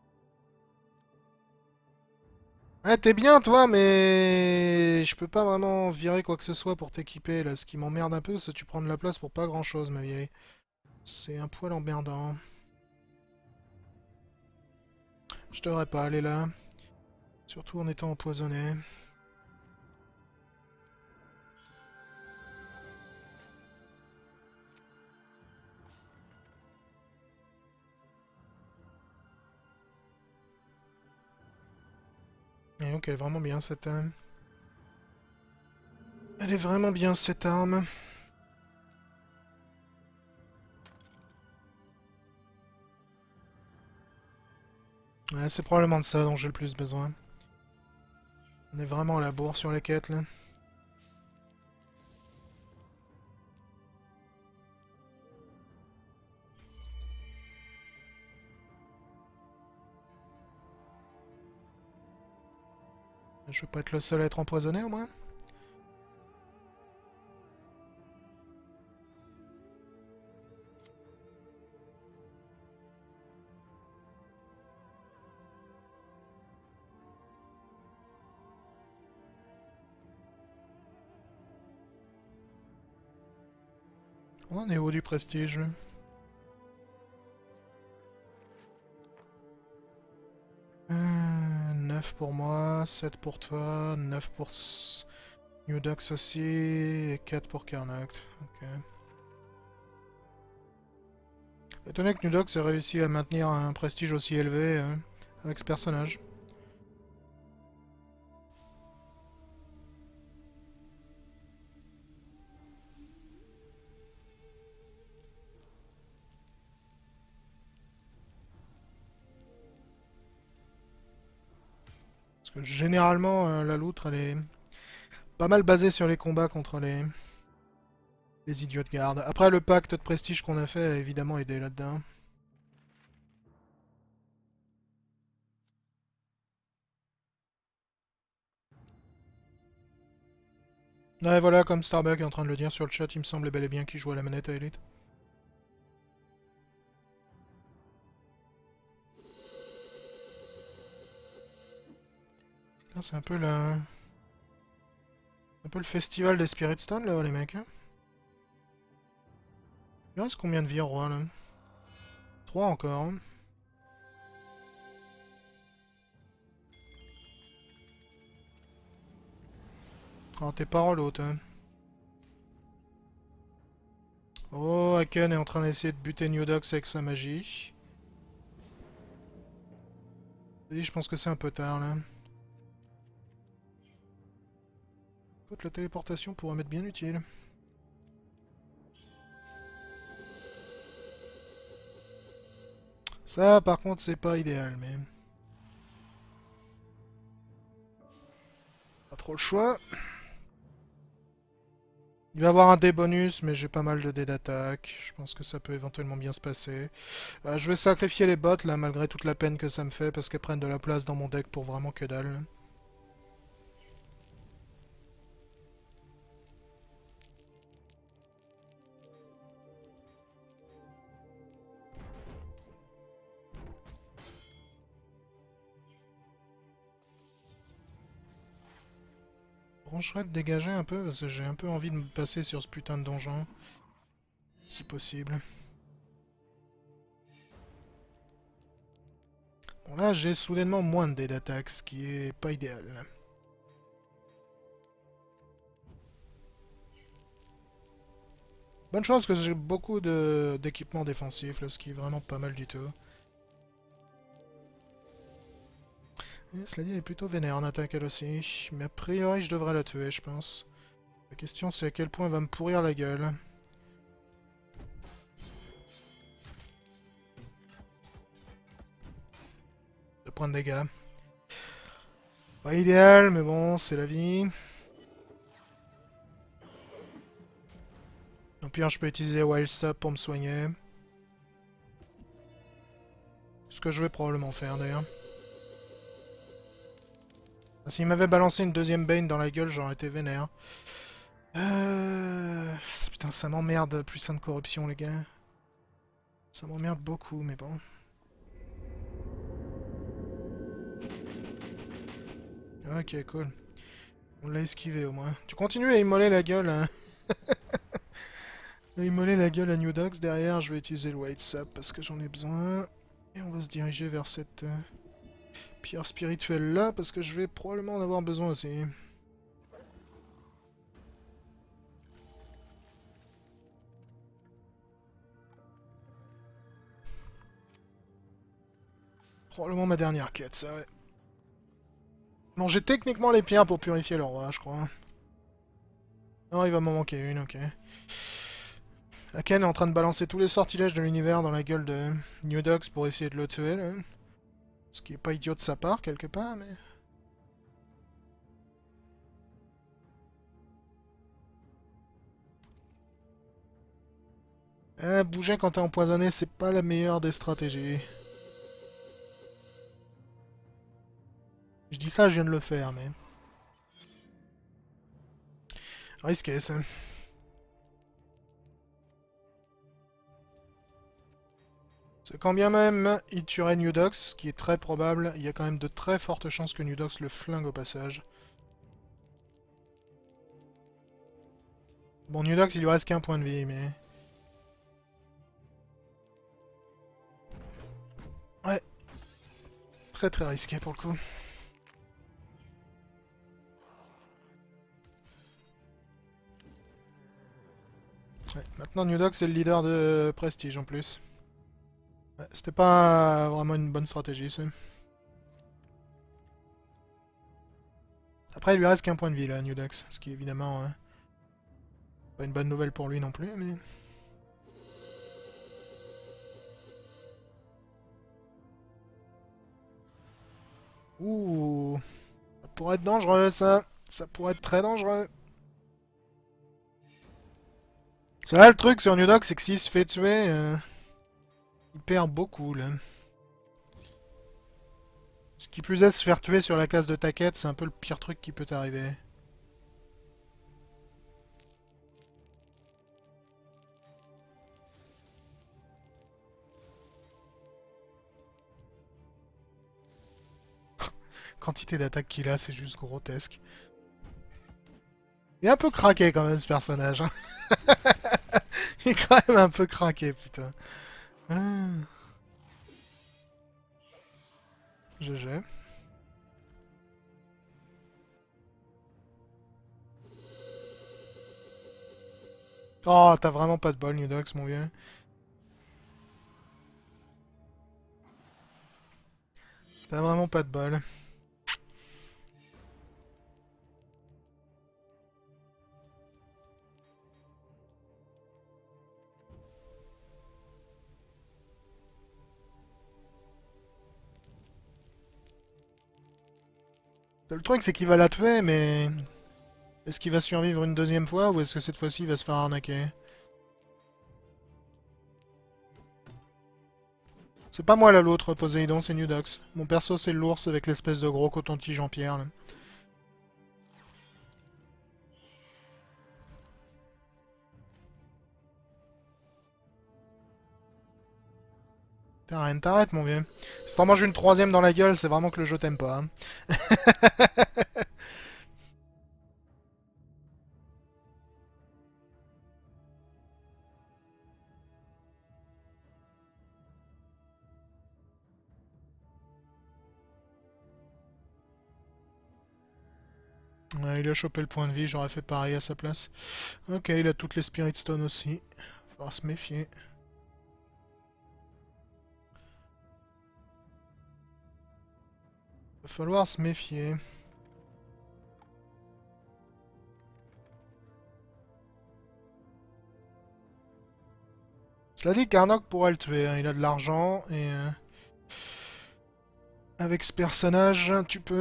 Ah, t'es bien, toi, mais... Je peux pas vraiment virer quoi que ce soit pour t'équiper, là. Ce qui m'emmerde un peu, c'est que tu prends de la place pour pas grand-chose, ma vieille. C'est un poil emmerdant. Je devrais pas aller là. Surtout en étant empoisonné. Et donc, elle est vraiment bien, cette arme. Elle est vraiment bien, cette arme. Ouais, c'est probablement de ça dont j'ai le plus besoin. On est vraiment à la bourre sur les quêtes, là. Je veux pas être le seul à être empoisonné, au moins. On est haut du prestige. 9 pour moi, 7 pour toi, 9 pour New Dox aussi, et 4 pour Karnak. Ok. Étonné que New Dox ait réussi à maintenir un prestige aussi élevé avec ce personnage. Parce que généralement, la loutre, elle est pas mal basée sur les combats contre les idiots de garde. Après, le pacte de prestige qu'on a fait a évidemment aidé là-dedans. Ouais, voilà, comme Starbuck est en train de le dire sur le chat, il me semblait bel et bien qu'il jouait à la manette à Elite. C'est un peu la... un peu le festival des Spirit Stone, là, les mecs. Hein. Il reste combien de vies au roi, là 3 encore. Hein. Oh, tes paroles hautes, hein. Oh, Aken est en train d'essayer de buter New Dox avec sa magie. Et je pense que c'est un peu tard, là. Écoute, la téléportation pourrait m'être bien utile. Ça, par contre, c'est pas idéal, mais... Pas trop le choix. Il va avoir un dé bonus, mais j'ai pas mal de dés d'attaque. Je pense que ça peut éventuellement bien se passer. Je vais sacrifier les bots, là, malgré toute la peine que ça me fait, parce qu'elles prennent de la place dans mon deck pour vraiment que dalle. Brancherais de dégager un peu, parce que j'ai un peu envie de me passer sur ce putain de donjon. Si possible. Bon, là, j'ai soudainement moins de dés d'attaque, ce qui est pas idéal. Bonne chance que j'ai beaucoup d'équipements défensifs, là, ce qui est vraiment pas mal du tout. Et cela dit, elle est plutôt vénère en attaque elle aussi. Mais a priori, je devrais la tuer, je pense. La question, c'est à quel point elle va me pourrir la gueule. 2 points de dégâts. Pas idéal, mais bon, c'est la vie. Au pire, je peux utiliser Wild Sap pour me soigner. Ce que je vais probablement faire, d'ailleurs. S'il m'avait balancé une deuxième Bane dans la gueule, j'aurais été vénère. Putain, ça m'emmerde, puissant de corruption, les gars. Ça m'emmerde beaucoup, mais bon. Ok, cool. On l'a esquivé, au moins. Tu continues à immoler la gueule, hein. À immoler la gueule à New Dogs. Derrière, je vais utiliser le White Sap parce que j'en ai besoin. Et on va se diriger vers cette pierre spirituelle-là, parce que je vais probablement en avoir besoin aussi. Probablement ma dernière quête, ça, ouais. Bon, j'ai techniquement les pierres pour purifier le roi, je crois. Non, il va m'en manquer une, ok. Aken est en train de balancer tous les sortilèges de l'univers dans la gueule de New Dogs pour essayer de le tuer, là. Ce qui est pas idiot de sa part, quelque part, mais... Bouger quand t'es empoisonné, c'est pas la meilleure des stratégies. Je dis ça, je viens de le faire, mais... Risqué, ça. C'est quand bien même il tuerait New Dogs, ce qui est très probable, il y a quand même de très fortes chances que New Dogs le flingue au passage. Bon, New Dogs, il lui reste qu'un point de vie, mais... Ouais. Très très risqué pour le coup. Ouais. Maintenant, New Dogs, c'est le leader de Prestige en plus. Ouais, c'était pas vraiment une bonne stratégie, ça. Après, il lui reste qu'un point de vie, là, New Dogs. Ce qui est évidemment... pas une bonne nouvelle pour lui non plus, mais... Ouh... Ça pourrait être dangereux, ça. Ça pourrait être très dangereux. C'est là le truc sur New Dog, c'est que s'il se fait tuer, il perd beaucoup, là. Ce qui plus est, se faire tuer sur la case de ta quête, c'est un peu le pire truc qui peut t'arriver. Quantité d'attaques qu'il a, c'est juste grotesque. Il est un peu craqué quand même, ce personnage. Hein. Il est quand même un peu craqué, putain. Ah. GG. Oh, t'as vraiment pas de bol, New Dogs, mon vieux. T'as vraiment pas de bol. Le truc, c'est qu'il va la tuer, mais... Est-ce qu'il va survivre une deuxième fois, ou est-ce que cette fois-ci, il va se faire arnaquer? C'est pas moi, là, l'autre, Poséidon, c'est Nudox. Mon perso, c'est l'ours avec l'espèce de gros coton-tige en pierre, là. Putain, rien ne t'arrête, mon vieux. Si t'en manges une troisième dans la gueule, c'est vraiment que le jeu t'aime pas, hein. Ouais, il a chopé le point de vie, j'aurais fait pareil à sa place. Ok, il a toutes les Spirit Stones aussi. Faudra se méfier. Va falloir se méfier. Cela dit, Karnok pourrait le tuer, hein. Il a de l'argent et... avec ce personnage, tu peux...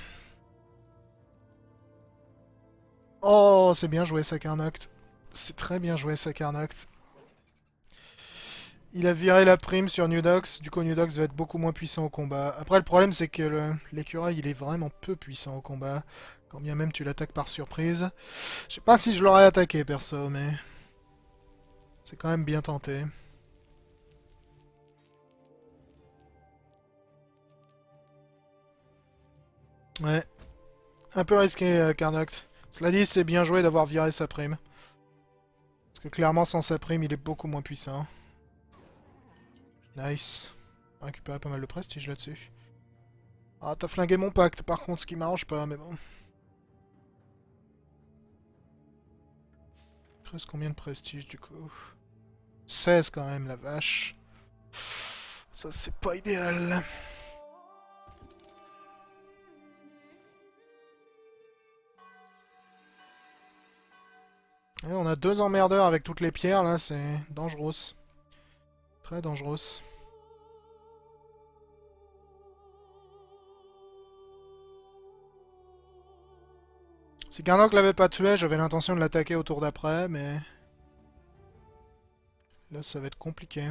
Oh, c'est bien joué, ça, Karnok. C'est très bien joué, ça, Karnok. Il a viré la prime sur Nudox, du coup Nudox va être beaucoup moins puissant au combat. Après, le problème, c'est que l'écureuil, il est vraiment peu puissant au combat. Quand bien même tu l'attaques par surprise. Je sais pas si je l'aurais attaqué, perso, mais... C'est quand même bien tenté. Ouais. Un peu risqué, Karnok. Cela dit, c'est bien joué d'avoir viré sa prime. Parce que clairement, sans sa prime, il est beaucoup moins puissant. Nice. On a récupéré pas mal de prestige là-dessus. Ah, t'as flingué mon pacte, par contre, ce qui m'arrange pas, mais bon. Il reste combien de prestige, du coup? 16 quand même, la vache. Ça, c'est pas idéal. Et on a deux emmerdeurs avec toutes les pierres, là, c'est dangereux. Très dangereux. Si Karnok l'avait pas tué, j'avais l'intention de l'attaquer au tour d'après, mais... Là, ça va être compliqué.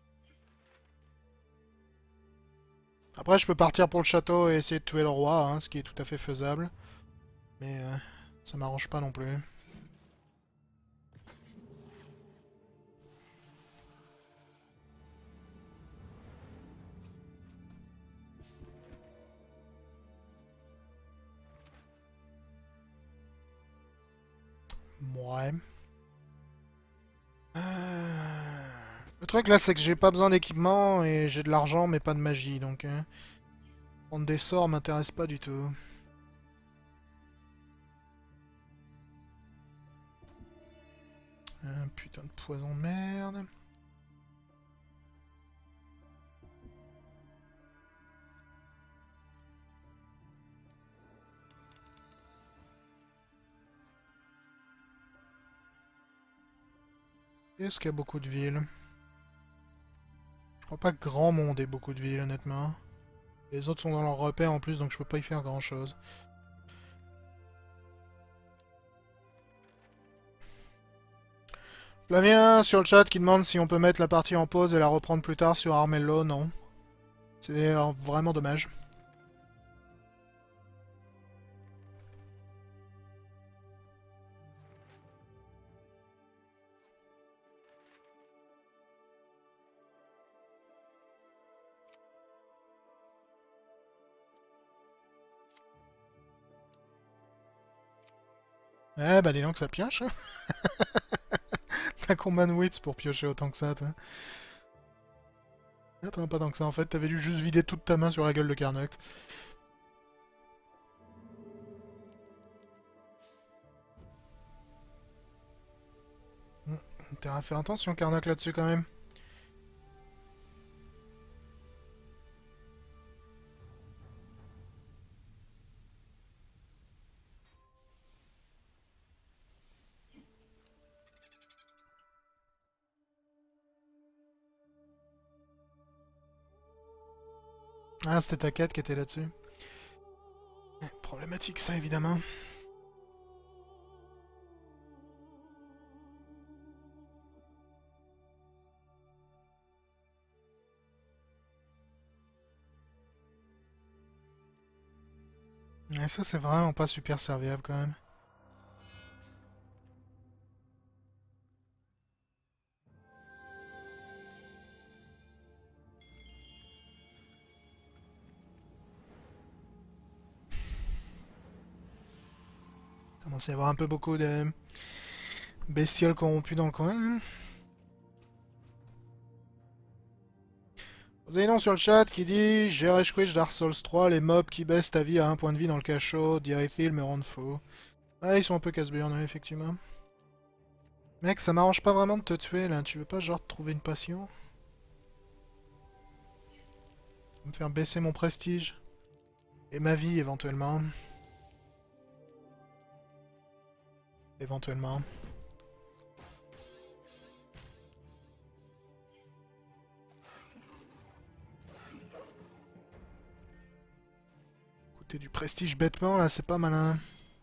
Après, je peux partir pour le château et essayer de tuer le roi, hein, ce qui est tout à fait faisable. Mais ça m'arrange pas non plus. Ouais. Le truc là, c'est que j'ai pas besoin d'équipement et j'ai de l'argent mais pas de magie, donc prendre des sorts m'intéresse pas du tout. Un putain de poison de merde. Est-ce qu'il y a beaucoup de villes? Je crois pas que grand monde ait beaucoup de villes, honnêtement. Les autres sont dans leur repère en plus, donc je peux pas y faire grand chose. Flavien sur le chat qui demande si on peut mettre la partie en pause et la reprendre plus tard sur Armello, non. C'est vraiment dommage. Eh bah dis donc ça pioche. T'as combien de wits pour piocher autant que ça, toi? Attends, pas tant que ça en fait, t'avais dû juste vider toute ta main sur la gueule de Karnok. T'as à faire attention Karnok là-dessus quand même. Ah, c'était ta quête qui était là-dessus. Le problème problématique ça évidemment. Et ça c'est vraiment pas super serviable quand même. Il commence à y avoir un peu beaucoup de bestioles corrompues dans le coin. Zénon sur le chat qui dit j'ai rage quit Dark Souls 3, les mobs qui baissent ta vie à un point de vie dans le cachot, Direthil me rendent faux. Ah, ils sont un peu casse-burnes, ouais, effectivement. Mec, ça m'arrange pas vraiment de te tuer là, tu veux pas genre trouver une passion? Me faire baisser mon prestige. Et ma vie éventuellement. Éventuellement. Coûter du prestige bêtement là, c'est pas malin.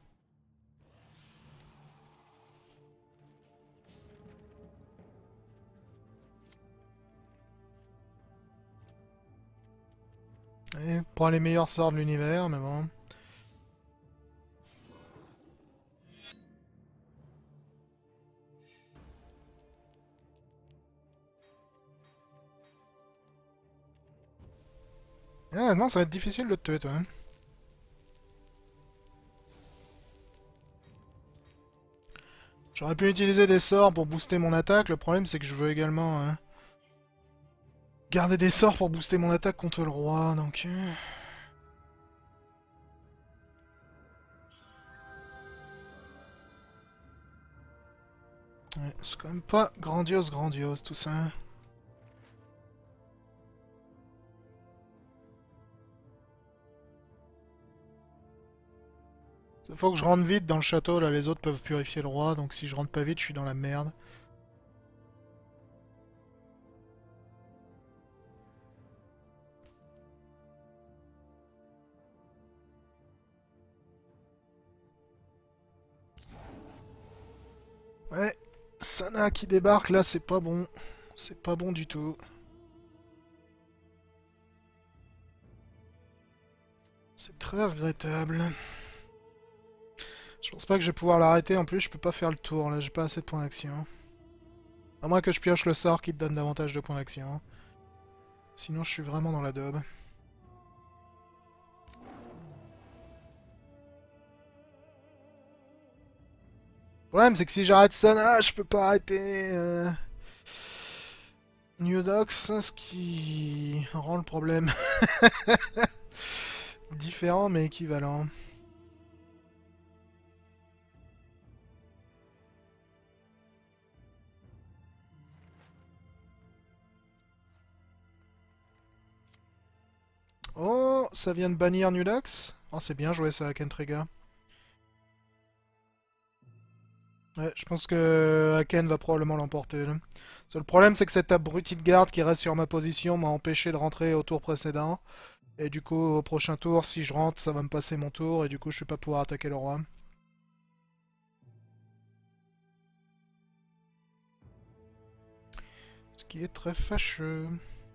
Et prends les meilleurs sorts de l'univers, mais bon. Ah non, ça va être difficile de te tuer, toi. Hein. J'aurais pu utiliser des sorts pour booster mon attaque, le problème c'est que je veux également garder des sorts pour booster mon attaque contre le roi, donc... Ouais, c'est quand même pas grandiose tout ça. Il faut que je rentre vite dans le château, là les autres peuvent purifier le roi, donc si je rentre pas vite je suis dans la merde. Ouais, Sana qui débarque là, c'est pas bon. C'est pas bon du tout. C'est très regrettable. Je pense pas que je vais pouvoir l'arrêter, en plus je peux pas faire le tour là, j'ai pas assez de points d'action. À moins que je pioche le sort qui te donne davantage de points d'action. Sinon je suis vraiment dans la daube. Le problème c'est que si j'arrête Sana, je peux pas arrêter New Dox, ce qui rend le problème différent mais équivalent. Oh, ça vient de bannir New Dox. Oh, c'est bien joué ça, Kentrega. Ouais, je pense que Aken va probablement l'emporter. Le seul problème, c'est que cette abruti de garde qui reste sur ma position m'a empêché de rentrer au tour précédent. Et du coup, au prochain tour, si je rentre, ça va me passer mon tour. Et du coup, je vais pas pouvoir attaquer le roi. Ce qui est très fâcheux.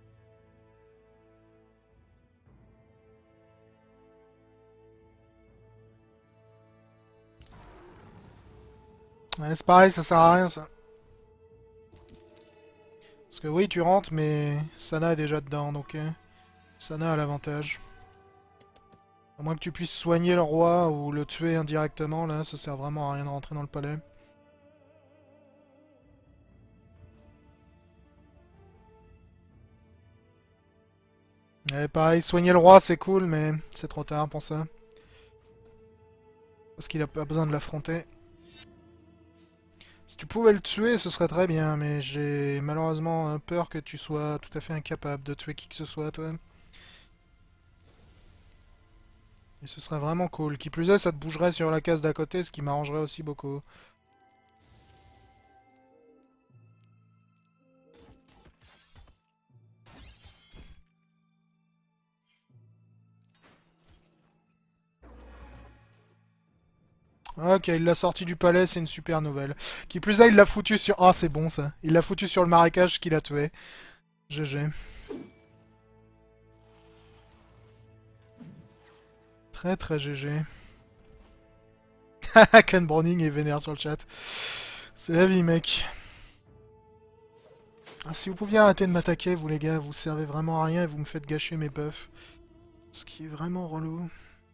Ouais, c'est pareil, ça sert à rien ça. Parce que oui, tu rentres, mais Sana est déjà dedans, donc Sana a l'avantage. À moins que tu puisses soigner le roi ou le tuer indirectement, là, ça sert vraiment à rien de rentrer dans le palais. Et pareil, soigner le roi c'est cool, mais c'est trop tard pour ça. Parce qu'il a pas besoin de l'affronter. Si tu pouvais le tuer, ce serait très bien, mais j'ai malheureusement peur que tu sois tout à fait incapable de tuer qui que ce soit, toi. Et ce serait vraiment cool. Qui plus est, ça te bougerait sur la case d'à côté, ce qui m'arrangerait aussi beaucoup. Ok, il l'a sorti du palais, c'est une super nouvelle. Qui plus est, il l'a foutu sur... Ah, c'est bon ça. Il l'a foutu sur le marécage qu'il a tué. GG. Très très GG. Ken Browning est vénère sur le chat. C'est la vie, mec. Ah, si vous pouviez arrêter de m'attaquer, vous les gars, vous servez vraiment à rien et vous me faites gâcher mes buffs. Ce qui est vraiment relou.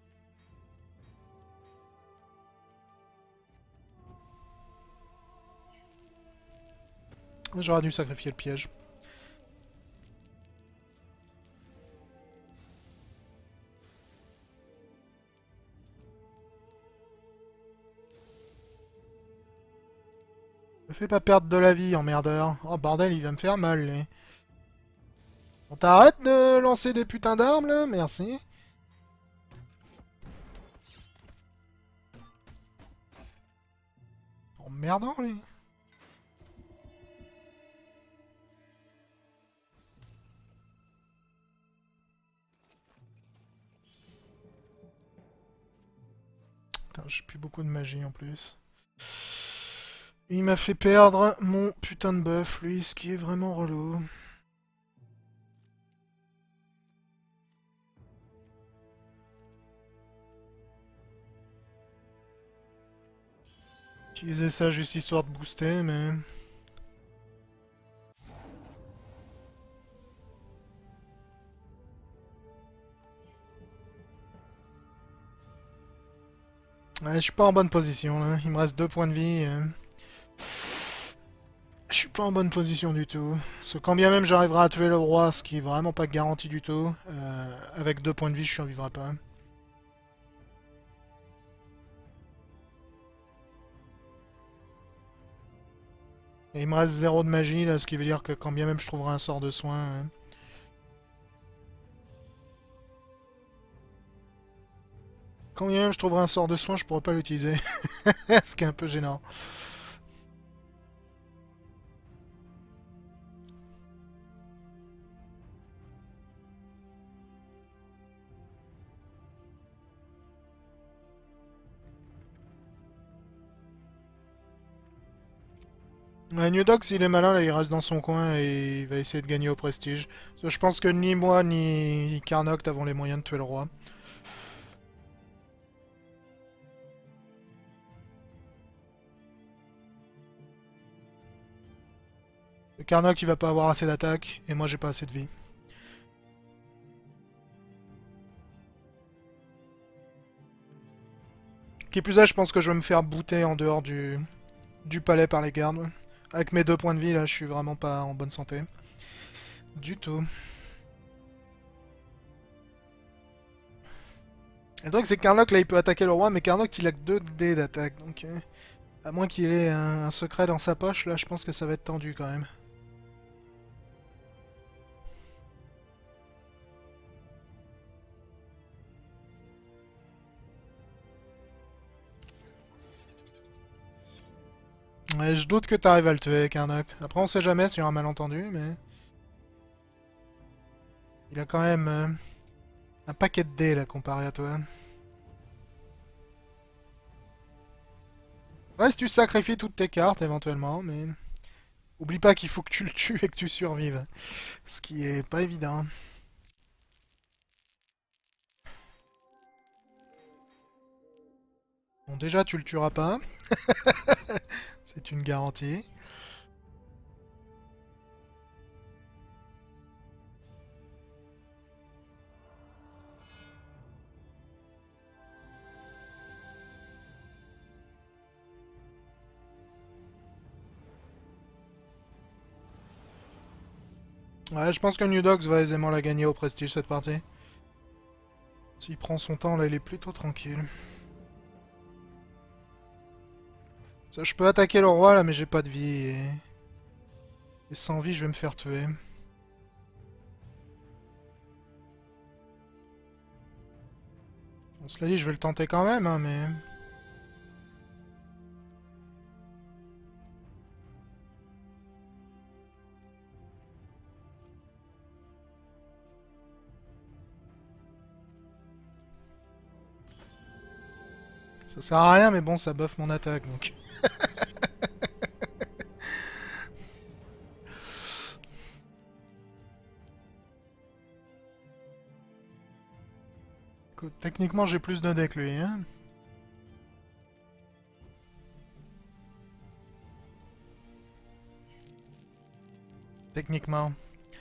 J'aurais dû sacrifier le piège. Me fais pas perdre de la vie, emmerdeur. Oh bordel, il va me faire mal, lui. On t'arrête de lancer des putains d'armes, là? Merci. Emmerdant, lui. Putain, j'ai plus beaucoup de magie, en plus. Il m'a fait perdre mon putain de buff, lui, ce qui est vraiment relou. Utiliser ça juste histoire de booster, mais... Ouais, je suis pas en bonne position, là. Il me reste 2 points de vie. Je suis pas en bonne position du tout. Parce que quand bien même j'arriverai à tuer le roi, ce qui est vraiment pas garanti du tout, avec 2 points de vie, je survivrai pas. Et il me reste 0 de magie, là, ce qui veut dire que quand bien même je trouverai un sort de soin... Quand bien même je trouverai un sort de soin, je pourrai pas l'utiliser. Ce qui est un peu gênant. Ouais, New Dog, s'il est malin, là, il reste dans son coin et il va essayer de gagner au prestige. Parce que je pense que ni moi, ni Karnok n'avons les moyens de tuer le roi. Karnok, il va pas avoir assez d'attaque, et moi, j'ai pas assez de vie. Qui plus est, je pense que je vais me faire booter en dehors du palais par les gardes. Ouais. Avec mes 2 points de vie, là, je suis vraiment pas en bonne santé. Du tout. Et donc, c'est Karnok, là, il peut attaquer le roi, mais Karnok, il a que 2 dés d'attaque, donc... à moins qu'il ait un secret dans sa poche, là, je pense que ça va être tendu, quand même. Ouais, je doute que t'arrives à le tuer, Karnok. Après, on sait jamais s'il y a un malentendu, mais... Il a quand même un paquet de dés, là, comparé à toi. Ouais, si tu sacrifies toutes tes cartes, éventuellement, mais... Oublie pas qu'il faut que tu le tues et que tu survives. Ce qui est pas évident. Bon, déjà, tu le tueras pas. C'est une garantie. Ouais, je pense que New Dogs va aisément la gagner au prestige cette partie. S'il prend son temps, là, il est plutôt tranquille. Ça, je peux attaquer le roi, là, mais j'ai pas de vie. Et sans vie, je vais me faire tuer. Bon, cela dit, je vais le tenter quand même, hein, mais... Ça sert à rien, mais bon, ça buff mon attaque, donc... Écoute, techniquement, j'ai plus de dés que lui, hein. Techniquement.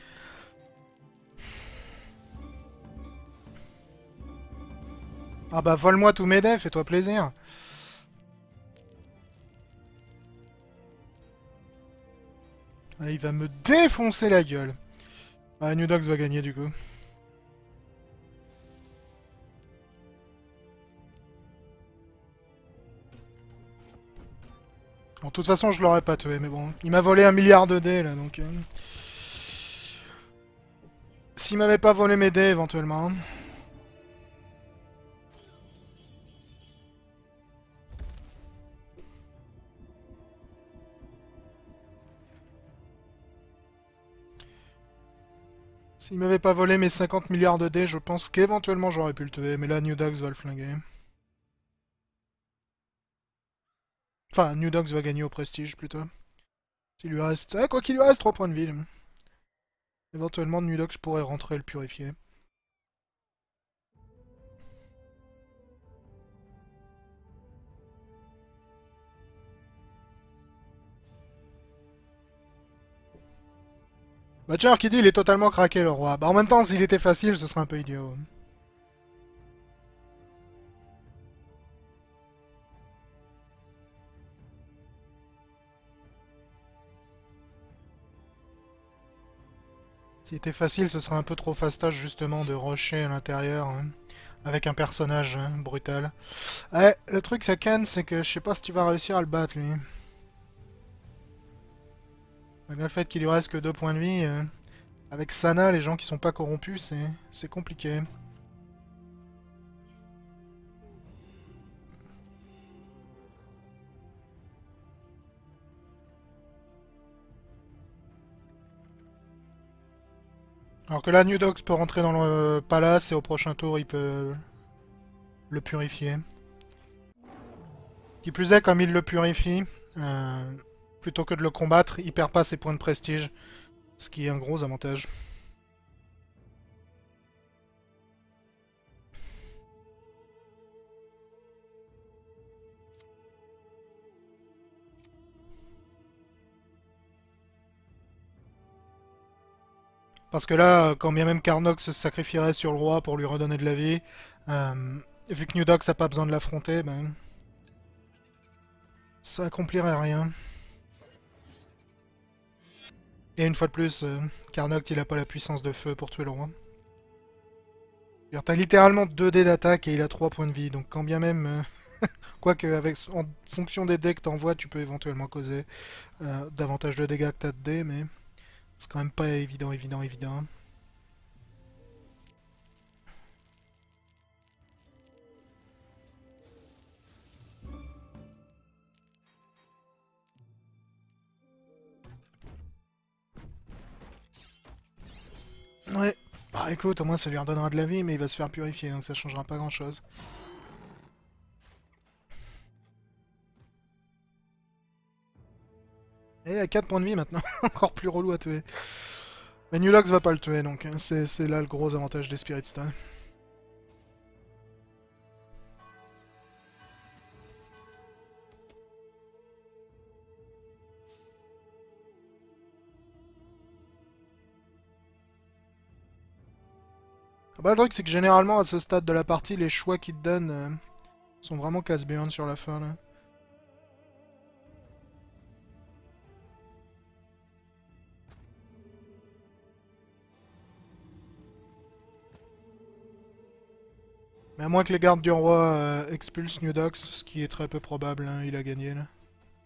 Ah bah, vole-moi tous mes dés, fais-toi plaisir. Ah, il va me défoncer la gueule. Ah, New Dogs va gagner, du coup. Bon, de toute façon, je l'aurais pas tué, mais bon. Il m'a volé 1 milliard de dés, là, donc... S'il m'avait pas volé mes dés, éventuellement... S'il m'avait pas volé mes 50 milliards de dés, je pense qu'éventuellement j'aurais pu le tuer, mais là New Dogs va le flinguer. Enfin, New Dogs va gagner au prestige plutôt. S'il lui reste... Ah, quoi qu'il lui reste, 3 points de vie. Éventuellement New Dogs pourrait rentrer le purifier. Bah tiens, qui dit il est totalement craqué le roi. Bah en même temps, s'il était facile, ce serait un peu idiot. S'il était facile, ce serait un peu trop fastoche justement de rusher à l'intérieur, hein, avec un personnage hein, brutal. Ouais, le truc ça canne, c'est que je sais pas si tu vas réussir à le battre lui. Malgré le fait qu'il lui reste que 2 points de vie, avec Sana, les gens qui sont pas corrompus, c'est compliqué. Alors que là, New Dogs peut rentrer dans le palace et au prochain tour, il peut le purifier. Qui plus est, comme il le purifie, plutôt que de le combattre, il perd pas ses points de prestige, ce qui est un gros avantage. Parce que là, quand bien même Karnox se sacrifierait sur le roi pour lui redonner de la vie, vu que New Dogs n'a pas besoin de l'affronter, ben, ça accomplirait rien. Et une fois de plus, Karnox il a pas la puissance de feu pour tuer le roi. T'as littéralement 2 dés d'attaque et il a 3 points de vie, donc quand bien même... quoique, en fonction des dés que t'envoies, tu peux éventuellement causer davantage de dégâts que t'as de dés, mais c'est quand même pas évident. Ouais. Bah écoute, au moins ça lui redonnera de la vie, mais il va se faire purifier, donc ça changera pas grand chose. Et à 4 points de vie maintenant, encore plus relou à tuer. Mais Newlox va pas le tuer, donc hein, c'est là le gros avantage des Spirit Stone. Ah bah, le truc c'est que généralement à ce stade de la partie, les choix qu'ils te donnent sont vraiment casse-béantes sur la fin là. Mais à moins que les gardes du roi expulsent New Dogs, ce qui est très peu probable, hein, il a gagné là.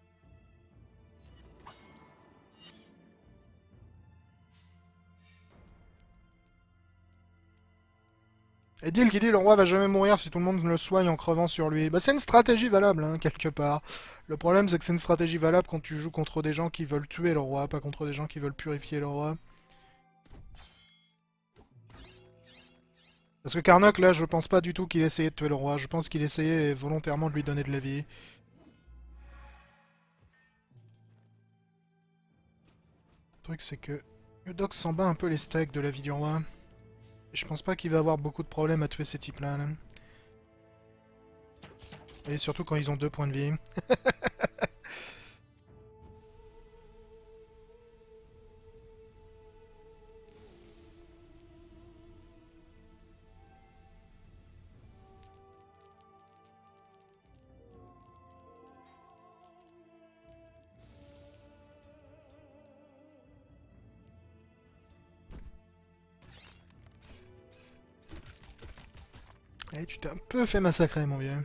Et Deal qui dit le roi va jamais mourir si tout le monde le soigne en crevant sur lui. Bah c'est une stratégie valable, hein, quelque part. Le problème c'est que c'est une stratégie valable quand tu joues contre des gens qui veulent tuer le roi, pas contre des gens qui veulent purifier le roi. Parce que Karnok, là, je pense pas du tout qu'il essayait de tuer le roi. Je pense qu'il essayait volontairement de lui donner de la vie. Le truc, c'est que Udox s'en bat un peu les steaks de la vie du roi. Et je pense pas qu'il va avoir beaucoup de problèmes à tuer ces types-là. Là. Et surtout quand ils ont 2 points de vie. Et tu t'es un peu fait massacrer, mon vieux.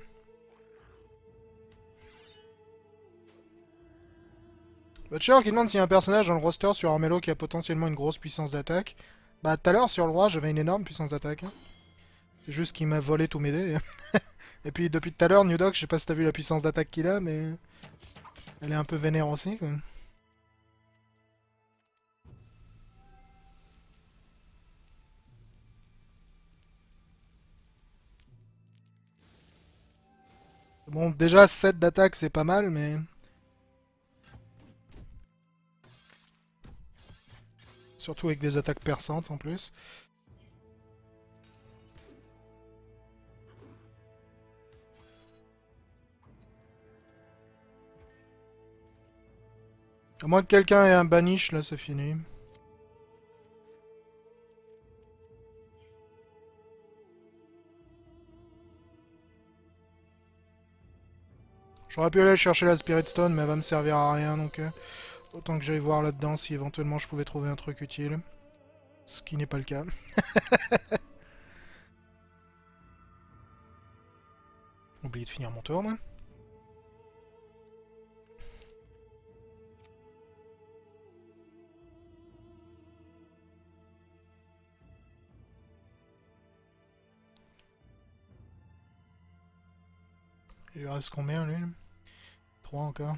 Butcher qui demande s'il y a un personnage dans le roster sur Armello qui a potentiellement une grosse puissance d'attaque. Bah, tout à l'heure, sur le roi, j'avais une énorme puissance d'attaque. Hein. C'est juste qu'il m'a volé tous mes dés. Et puis, depuis tout à l'heure, New Dog, je sais pas si t'as vu la puissance d'attaque qu'il a, mais... Elle est un peu vénère aussi, quoi. Bon, déjà, 7 d'attaque, c'est pas mal, mais... Surtout avec des attaques perçantes, en plus. À moins que quelqu'un ait un banish, là, c'est fini. J'aurais pu aller chercher la Spirit Stone, mais elle va me servir à rien, donc... autant que j'aille voir là-dedans si éventuellement je pouvais trouver un truc utile. Ce qui n'est pas le cas. Oublié de finir mon tour, moi. Il lui reste combien, lui? 3 encore.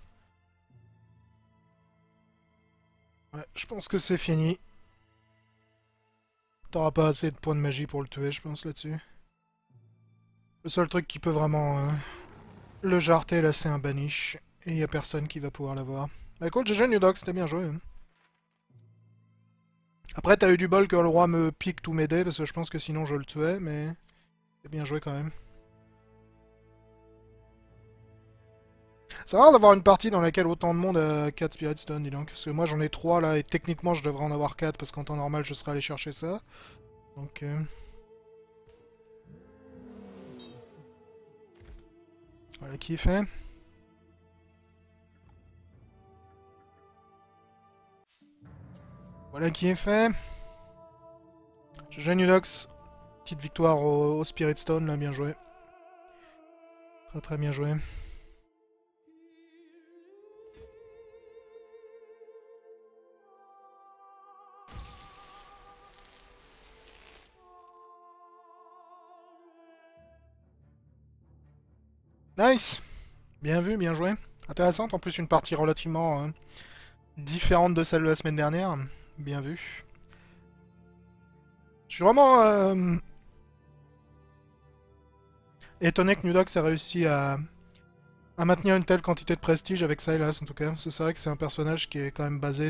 Ouais, je pense que c'est fini. T'auras pas assez de points de magie pour le tuer, je pense, là-dessus. Le seul truc qui peut vraiment le jarter, là, c'est un banish. Et il y a personne qui va pouvoir l'avoir. Bah écoute, GG New Dog, c'était bien joué. Hein. Après, t'as eu du bol que le roi me pique tous mes dés, parce que je pense que sinon je le tuais, mais... C'est bien joué quand même. C'est rare d'avoir une partie dans laquelle autant de monde a 4 Spirit Stone, dis donc. Parce que moi j'en ai 3 là, et techniquement je devrais en avoir 4, parce qu'en temps normal je serais allé chercher ça. Donc... Voilà qui est fait. Voilà qui est fait. GG Nudox. Petite victoire au Spirit Stone, là, bien joué. Très très bien joué. Nice. Bien vu, bien joué. Intéressante, en plus une partie relativement différente de celle de la semaine dernière. Bien vu. Je suis vraiment étonné que Nudox ait réussi à maintenir une telle quantité de prestige avec Sylas, en tout cas. C'est vrai que c'est un personnage qui est quand même basé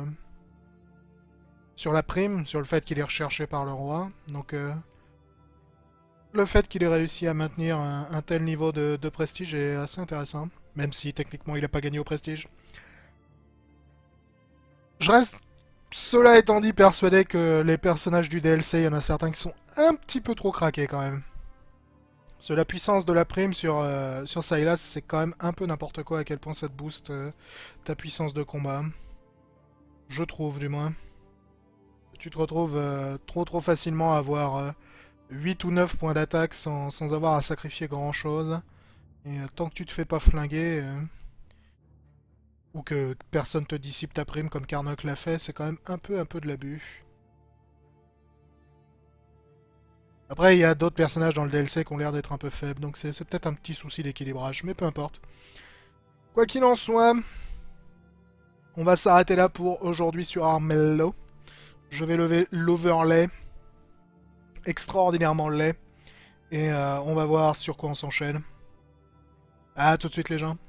sur la prime, sur le fait qu'il est recherché par le roi. Donc le fait qu'il ait réussi à maintenir un tel niveau de prestige est assez intéressant. Même si techniquement il n'a pas gagné au prestige. Je reste, cela étant dit, persuadé que les personnages du DLC, il y en a certains qui sont un petit peu trop craqués quand même. Parce que la puissance de la prime sur Sylas, c'est quand même un peu n'importe quoi à quel point ça te booste ta puissance de combat. Je trouve, du moins. Tu te retrouves trop facilement à avoir 8 ou 9 points d'attaque sans avoir à sacrifier grand chose. Et tant que tu te fais pas flinguer, ou que personne te dissipe ta prime comme Karnok l'a fait, c'est quand même un peu de l'abus. Après, il y a d'autres personnages dans le DLC qui ont l'air d'être un peu faibles, donc c'est peut-être un petit souci d'équilibrage, mais peu importe. Quoi qu'il en soit, on va s'arrêter là pour aujourd'hui sur Armello. Je vais lever l'overlay extraordinairement laid. Et on va voir sur quoi on s'enchaîne. À tout de suite les gens.